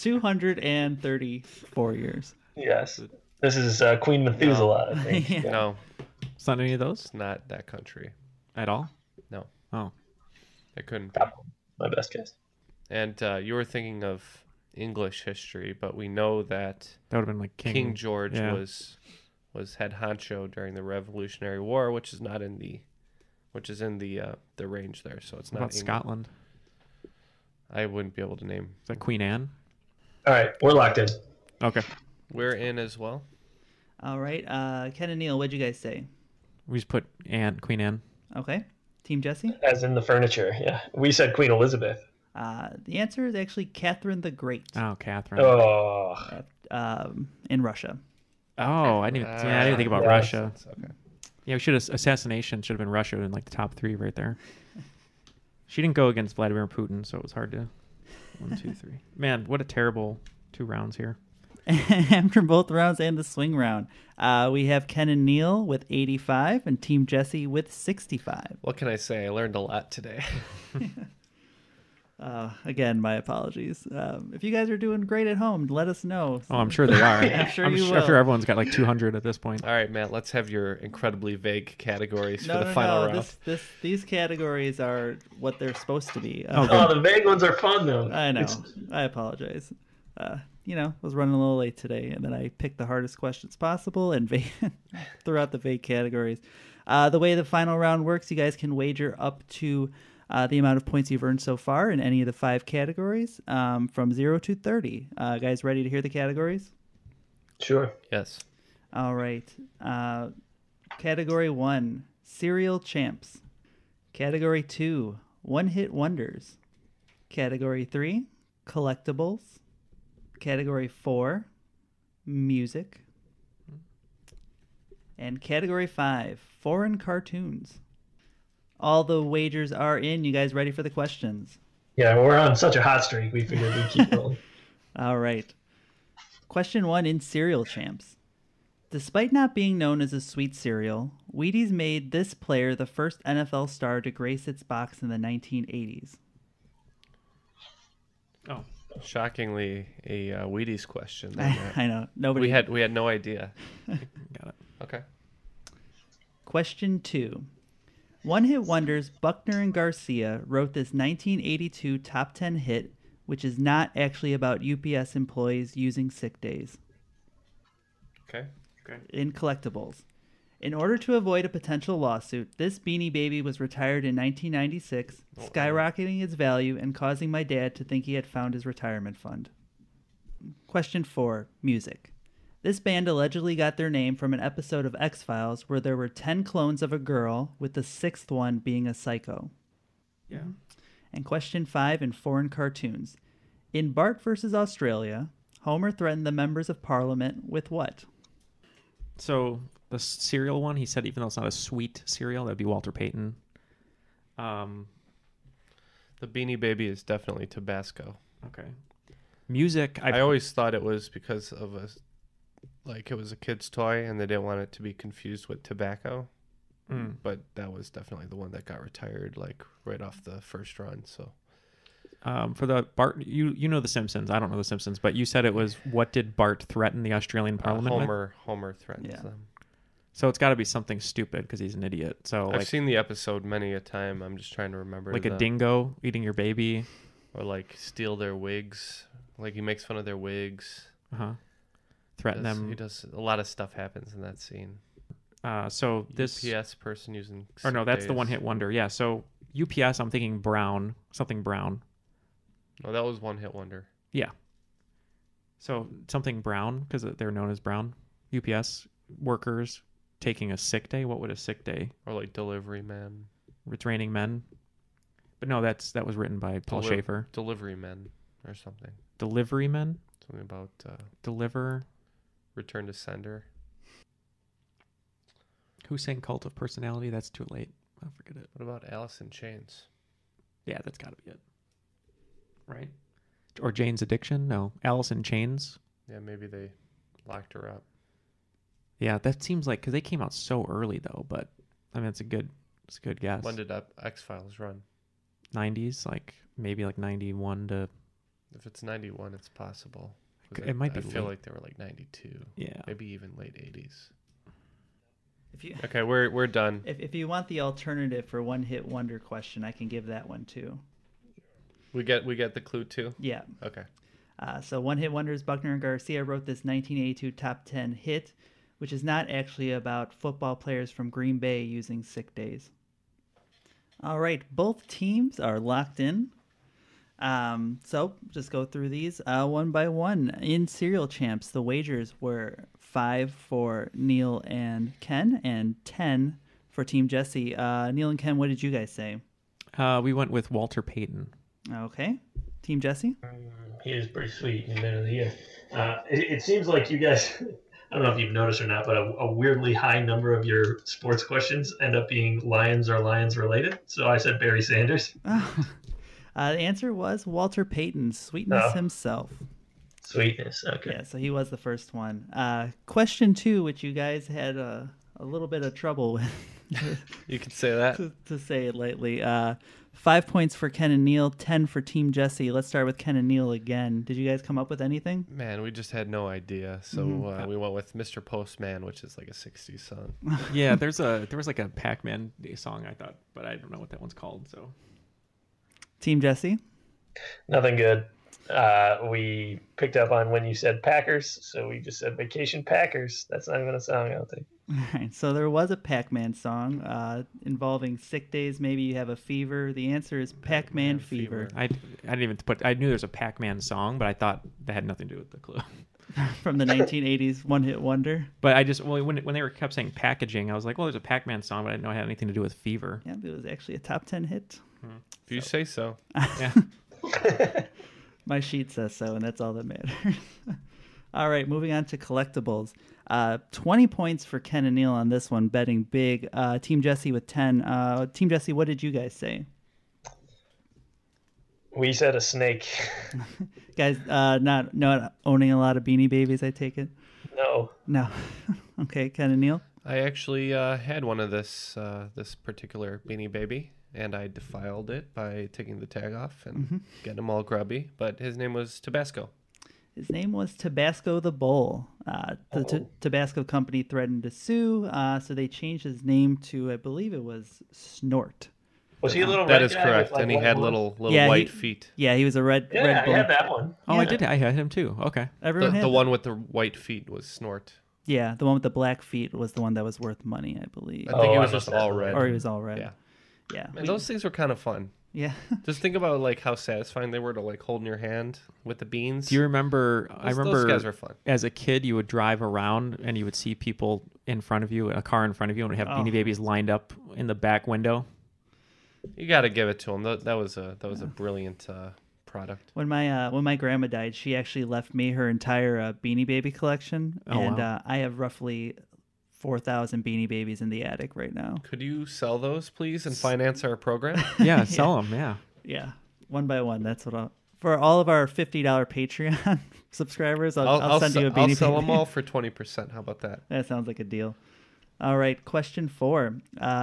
234 years. Yes. This is Queen Methuselah, I think. Yeah. No. It's not any of those? It's not that country. At all? No. Oh. It couldn't be. My best guess. And you were thinking of English history, but we know that would have been like King George was head honcho during the Revolutionary War, which is in the range there. So it's what not about Scotland. I wouldn't be able to name. Is that Queen Anne? All right, we're locked in. Okay. We're in as well. All right, Ken and Neal, what'd you guys say? We just put Queen Anne. Okay. Team Jesse? As in the furniture, yeah. We said Queen Elizabeth. The answer is actually Catherine the Great. Oh, Catherine. In Russia. Oh, I didn't think about Russia. Okay. Yeah, assassination should have been Russia in like the top 3 right there. She didn't go against Vladimir Putin, so it was hard to 1, 2, 3. Man, what a terrible 2 rounds here. After both rounds and the swing round, we have Ken and Neal with 85 and Team Jesse with 65. What can I say? I learned a lot today. Again, my apologies. If you guys are doing great at home, let us know. Oh, I'm sure they are. I'm sure you will. I'm sure everyone's got like 200 at this point. All right, Matt, let's have your incredibly vague categories for the final round. These categories are what they're supposed to be. The vague ones are fun, though. I know. I apologize. Was running a little late today, and then I picked the hardest questions possible and throughout the vague categories. The way the final round works, you guys can wager up to the amount of points you've earned so far in any of the 5 categories, from 0 to 30. Guys, ready to hear the categories? Sure. Yes. All right. Category 1, Serial Champs. Category 2, One-Hit Wonders. Category 3, Collectibles. Category 4, Music. And Category 5, Foreign Cartoons. All the wagers are in. You guys ready for the questions? Yeah, we're on such a hot streak. We figured we'd keep rolling. All right. Question 1 in Cereal Champs. Despite not being known as a sweet cereal, Wheaties made this player the first NFL star to grace its box in the 1980s. Oh, shockingly, a Wheaties question. I know. Nobody. We had no idea. Got it. Okay. Question 2. One-Hit Wonders Buckner and Garcia wrote this 1982 top 10 hit, which is not actually about UPS employees using sick days. Okay. In Collectibles. In order to avoid a potential lawsuit, this Beanie Baby was retired in 1996, skyrocketing its value and causing my dad to think he had found his retirement fund. Question 4. Music. This band allegedly got their name from an episode of X-Files where there were 10 clones of a girl, with the 6th one being a psycho. Yeah. And question 5 in Foreign Cartoons. In Bart vs. Australia, Homer threatened the members of Parliament with what? So the cereal one, he said even though it's not a sweet cereal, that'd be Walter Payton. The Beanie Baby is definitely Tabasco. Okay. Music, I always thought it was because of it was a kid's toy and they didn't want it to be confused with tobacco. But that was definitely the one that got retired right off the first run. So for the Bart, you know The Simpsons. I don't know The Simpsons, but you said it was what did Bart threaten the Australian Parliament with? Homer threatens them. So it's got to be something stupid because he's an idiot. So I've seen the episode many a time. I'm just trying to remember. Like a dingo eating your baby, or steal their wigs. He makes fun of their wigs. Threaten them. He does a lot of stuff happens in that scene. So this UPS person using. Or no, that's the One-Hit Wonder. Yeah. So UPS, I'm thinking Brown, something Brown. Oh, that was One-Hit Wonder. Yeah. So something Brown because they're known as Brown. UPS workers taking a sick day. What would a sick day? Or delivery man. Retraining men. But no, that was written by Paul Schaefer. Delivery men or something. Delivery men. Something about deliver. Return to sender. Who sang Cult of Personality? That's too late. I'll forget it. What about Alice in Chains? Yeah, that's got to be it. Right? Or Jane's Addiction? No. Alice in Chains? Yeah, maybe they locked her up. Yeah, that seems because they came out so early though, but I mean it's a good guess. When did X-Files run? 90s, maybe 91 to. If it's 91, it's possible. It might be. I feel like they were 92. Yeah. Maybe even late 80s. Okay, we're done. If you want the alternative for One-Hit Wonder question, I can give that one too. We get the clue too? Yeah. Okay. So One-Hit Wonders Buckner and Garcia wrote this 1982 top 10 hit, which is not actually about football players from Green Bay using sick days. All right, both teams are locked in. So just go through these one by one. In Cereal Champs, the wagers were 5 for Neal and Ken and 10 for Team Jesse. Neal and Ken, what did you guys say? We went with Walter Payton. Okay. Team Jesse? He is pretty sweet. He's man of the year. It seems like you guys, I don't know if you've noticed or not, but a weirdly high number of your sports questions end up being Lions or Lions related. So I said Barry Sanders. The answer was Walter Payton, Sweetness himself. Sweetness, okay. Yeah, so he was the first one. Question 2, which you guys had a little bit of trouble with. You could say that. to say it lightly. 5 points for Ken and Neal, 10 for Team Jesse. Let's start with Ken and Neal again. Did you guys come up with anything? Man, we just had no idea. So we went with Mr. Postman, which is like a 60s song. Yeah, there was like a Pac-Man song, I thought, but I don't know what that one's called. So, Team Jesse? Nothing good. We picked up on when you said Packers, so we just said Vacation Packers. That's not even a song, I don't think. All right, so there was a Pac-Man song involving sick days. Maybe you have a fever. The answer is Pac-Man fever. I didn't even put. I knew there's a Pac-Man song, but I thought that had nothing to do with the clue. From the 1980s one-hit wonder. But I just when they kept saying packaging, I was like, well, there's a Pac-Man song, but I didn't know it had anything to do with fever. Yeah, it was actually a top 10 hit. If you say so. Yeah. My sheet says so, and that's all that matters. All right, moving on to collectibles. 20 points for Ken and Neal on this one, betting big. Team Jesse with 10. Team Jesse, what did you guys say? We said a snake. Guys, not owning a lot of Beanie Babies, I take it? No. Okay, Ken and Neal? I actually had one of this particular Beanie Baby, and I defiled it by taking the tag off and getting them all grubby. But his name was Tabasco. His name was Tabasco the Bull. The Tabasco company threatened to sue, so they changed his name to, I believe it was Snort. Was he a little That red is guy correct, with, like, and he white had blue? little Yeah, white feet. Yeah, he was a red bull. I had that one. Oh, I did. I had him too. Okay. Everyone had The that. one with the white feet was Snort. Yeah, the one with the black feet was the one that was worth money, I believe. I think he was just all red. Or he was all red. Yeah. Yeah. And those things were kind of fun. Yeah. Just think about like how satisfying they were to like hold in your hand with the beans. Do you remember? I remember those guys were fun. As a kid, you would drive around and you would see people in front of you, a car in front of you, and would have Beanie Babies lined up in the back window. You got to give it to him. That was a brilliant product. When my grandma died, she actually left me her entire Beanie Baby collection, and wow. I have roughly 4,000 Beanie Babies in the attic right now. Could you sell those, please, and finance our program? Yeah, sell them. Yeah. Yeah, one by one. That's what for all of our $50 Patreon subscribers. I'll send you a Beanie Baby. I'll sell them all for 20%. How about that? That sounds like a deal. All right, question 4.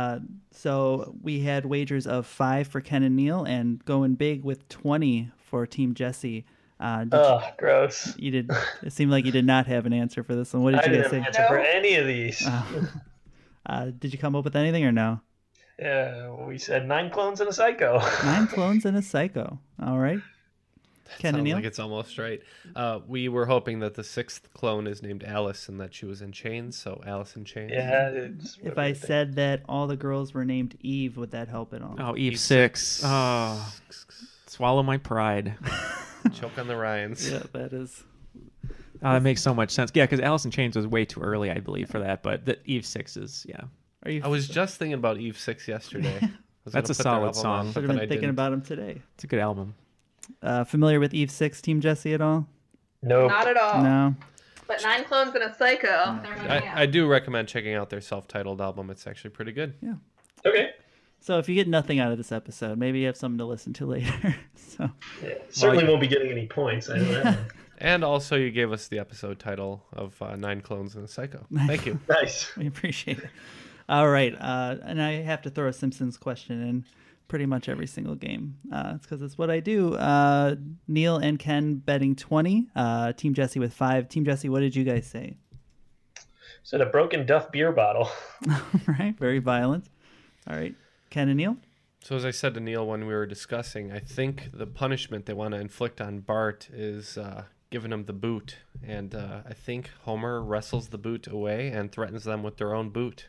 So we had wagers of 5 for Ken and Neal, and going big with 20 for Team Jesse. Gross. You did. It seemed like you did not have an answer for this one. What did you guys say? I didn't have an answer for any of these. Did you come up with anything or no? Yeah, we said 9 clones and a psycho. 9 clones and a psycho. All right. Ken and Neal? Like it's almost right. We were hoping that the 6th clone is named Alice and that she was in chains, so Alice in chains. Yeah. If I said that all the girls were named Eve, would that help at all? Oh, Eve 6. Oh, swallow my pride. Choke on the Ryans. Yeah, that is. That makes so much sense. Yeah, because Alice in Chains was way too early, I believe, for that. But the Eve 6 is, yeah. I was just thinking about Eve 6 yesterday. That's a solid song. Should have been thinking about him today. It's a good album. Familiar with Eve 6, Team Jesse, at all? No. Not at all. No. But 9 clones and a psycho. I do recommend checking out their self-titled album. It's actually pretty good. Yeah. Okay. So if you get nothing out of this episode, maybe you have something to listen to later. So certainly won't be getting any points. I know that. And also you gave us the episode title of 9 Clones and a Psycho. Thank you. Nice. We appreciate it. All right. And I have to throw a Simpsons question in pretty much every single game. It's because it's what I do. Neal and Ken betting 20. Team Jesse with 5. Team Jesse, what did you guys say? Said a broken Duff beer bottle. Right. Very violent. All right. Ken and Neal? So as I said to Neal when we were discussing, I think the punishment they want to inflict on Bart is giving him the boot. And I think Homer wrestles the boot away and threatens them with their own boot.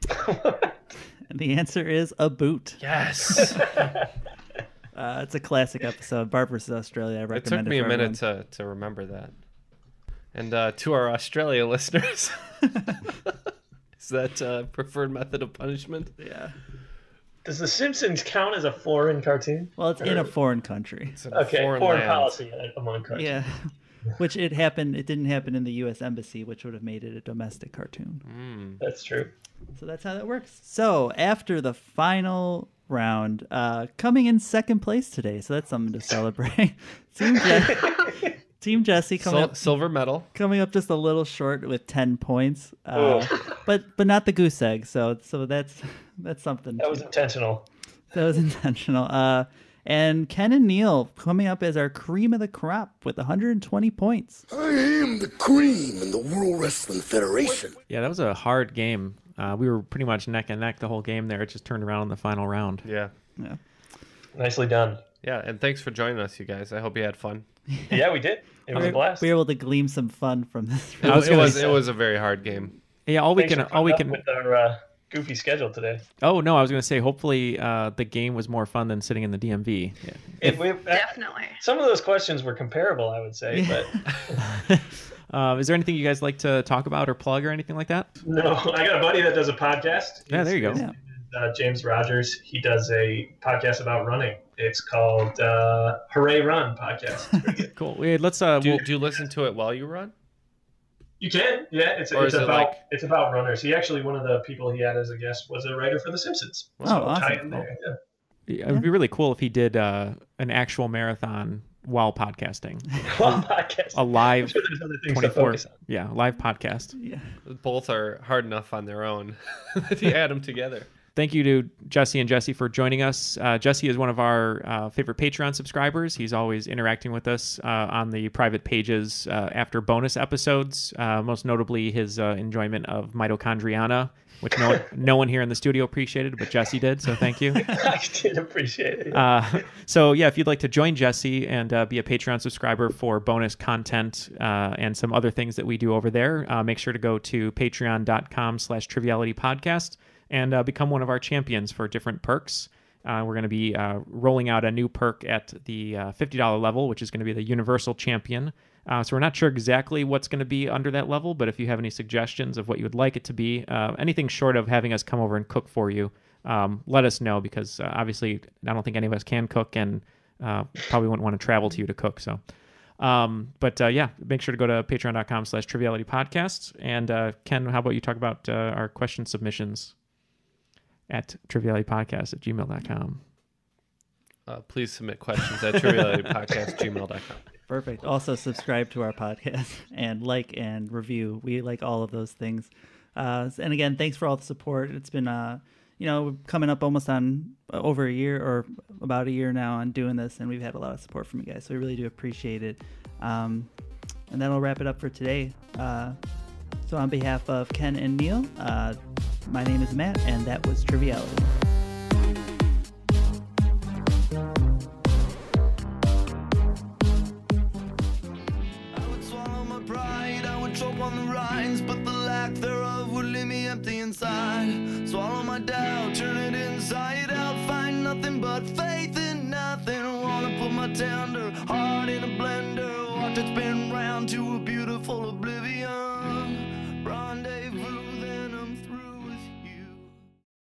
And the answer is a boot. Yes. It's a classic episode, Bart versus Australia. I recommend it. It took me for a minute everyone. to remember that. And to our Australia listeners, is that preferred method of punishment? Yeah. Does The Simpsons count as a foreign cartoon? Well, it's in a foreign country. It's Okay, foreign policy among cartoons. Yeah. Which it didn't happen in the U.S. Embassy, which would have made it a domestic cartoon. That's true. So that's how that works. So after the final round, coming in second place today, so that's something to celebrate. Team Jesse coming up silver medal, coming up just a little short with 10 points, but not the goose egg. So that's something. That was intentional. That was intentional. And Ken and Neal coming up as our cream of the crop with 120 points. I am the cream in the World Wrestling Federation. Yeah, that was a hard game. We were pretty much neck and neck the whole game there. It just turned around in the final round. Yeah. Nicely done. Yeah, and thanks for joining us, you guys. I hope you had fun. Yeah, we did. It was a blast. We were able to glean some fun from this. It was a very hard game. Yeah, all we can with our goofy schedule today. Oh no, I was going to say hopefully the game was more fun than sitting in the DMV. Yeah. Definitely. Some of those questions were comparable, I would say. But is there anything you guys like to talk about or plug or anything like that? no, I got a buddy that does a podcast. Yeah, there you go. James Rogers. He does a podcast about running. It's called Hooray Run Podcast. It's pretty good. Cool. Wait, let's. Do you listen to it while you run? You can, yeah. It's about runners. He actually, one of the people he had as a guest was a writer for The Simpsons. Oh, awesome. It would be really cool if he did an actual marathon while podcasting. A live I'm sure there's other things 24. to focus on. Yeah, live podcast. Yeah. Both are hard enough on their own if you add them together. Thank you to Jesse and Jesse for joining us. Jesse is one of our favorite Patreon subscribers. He's always interacting with us on the private pages after bonus episodes, most notably his enjoyment of Mitochondriana, which no one here in the studio appreciated, but Jesse did, so thank you. I did appreciate it. So yeah, if you'd like to join Jesse and be a Patreon subscriber for bonus content and some other things that we do over there, make sure to go to patreon.com/trivialitypodcast and become one of our champions for different perks. We're going to be rolling out a new perk at the $50 level, which is going to be the Universal Champion. So we're not sure exactly what's going to be under that level, but if you have any suggestions of what you would like it to be, anything short of having us come over and cook for you, let us know, because obviously I don't think any of us can cook and probably wouldn't want to travel to you to cook. So, yeah, make sure to go to patreon.com/trivialitypodcast. And Ken, how about you talk about our question submissions at trivialitypodcast@gmail.com. Please submit questions at trivialitypodcast@gmail.com. Perfect. Also subscribe to our podcast and like and review. We like all of those things. And again, thanks for all the support. It's been, coming up almost on over a year or about a year now on doing this, and we've had a lot of support from you guys. So we really do appreciate it. And that'll wrap it up for today. So on behalf of Ken and Neal, my name is Matt, and that was Triviality. Choke on the rinds, but the lack thereof would leave me empty inside. Swallow my doubt, turn it inside out, find nothing but faith in nothing. Wanna put my tender heart in a blender, watch it spin round to a beautiful oblivion.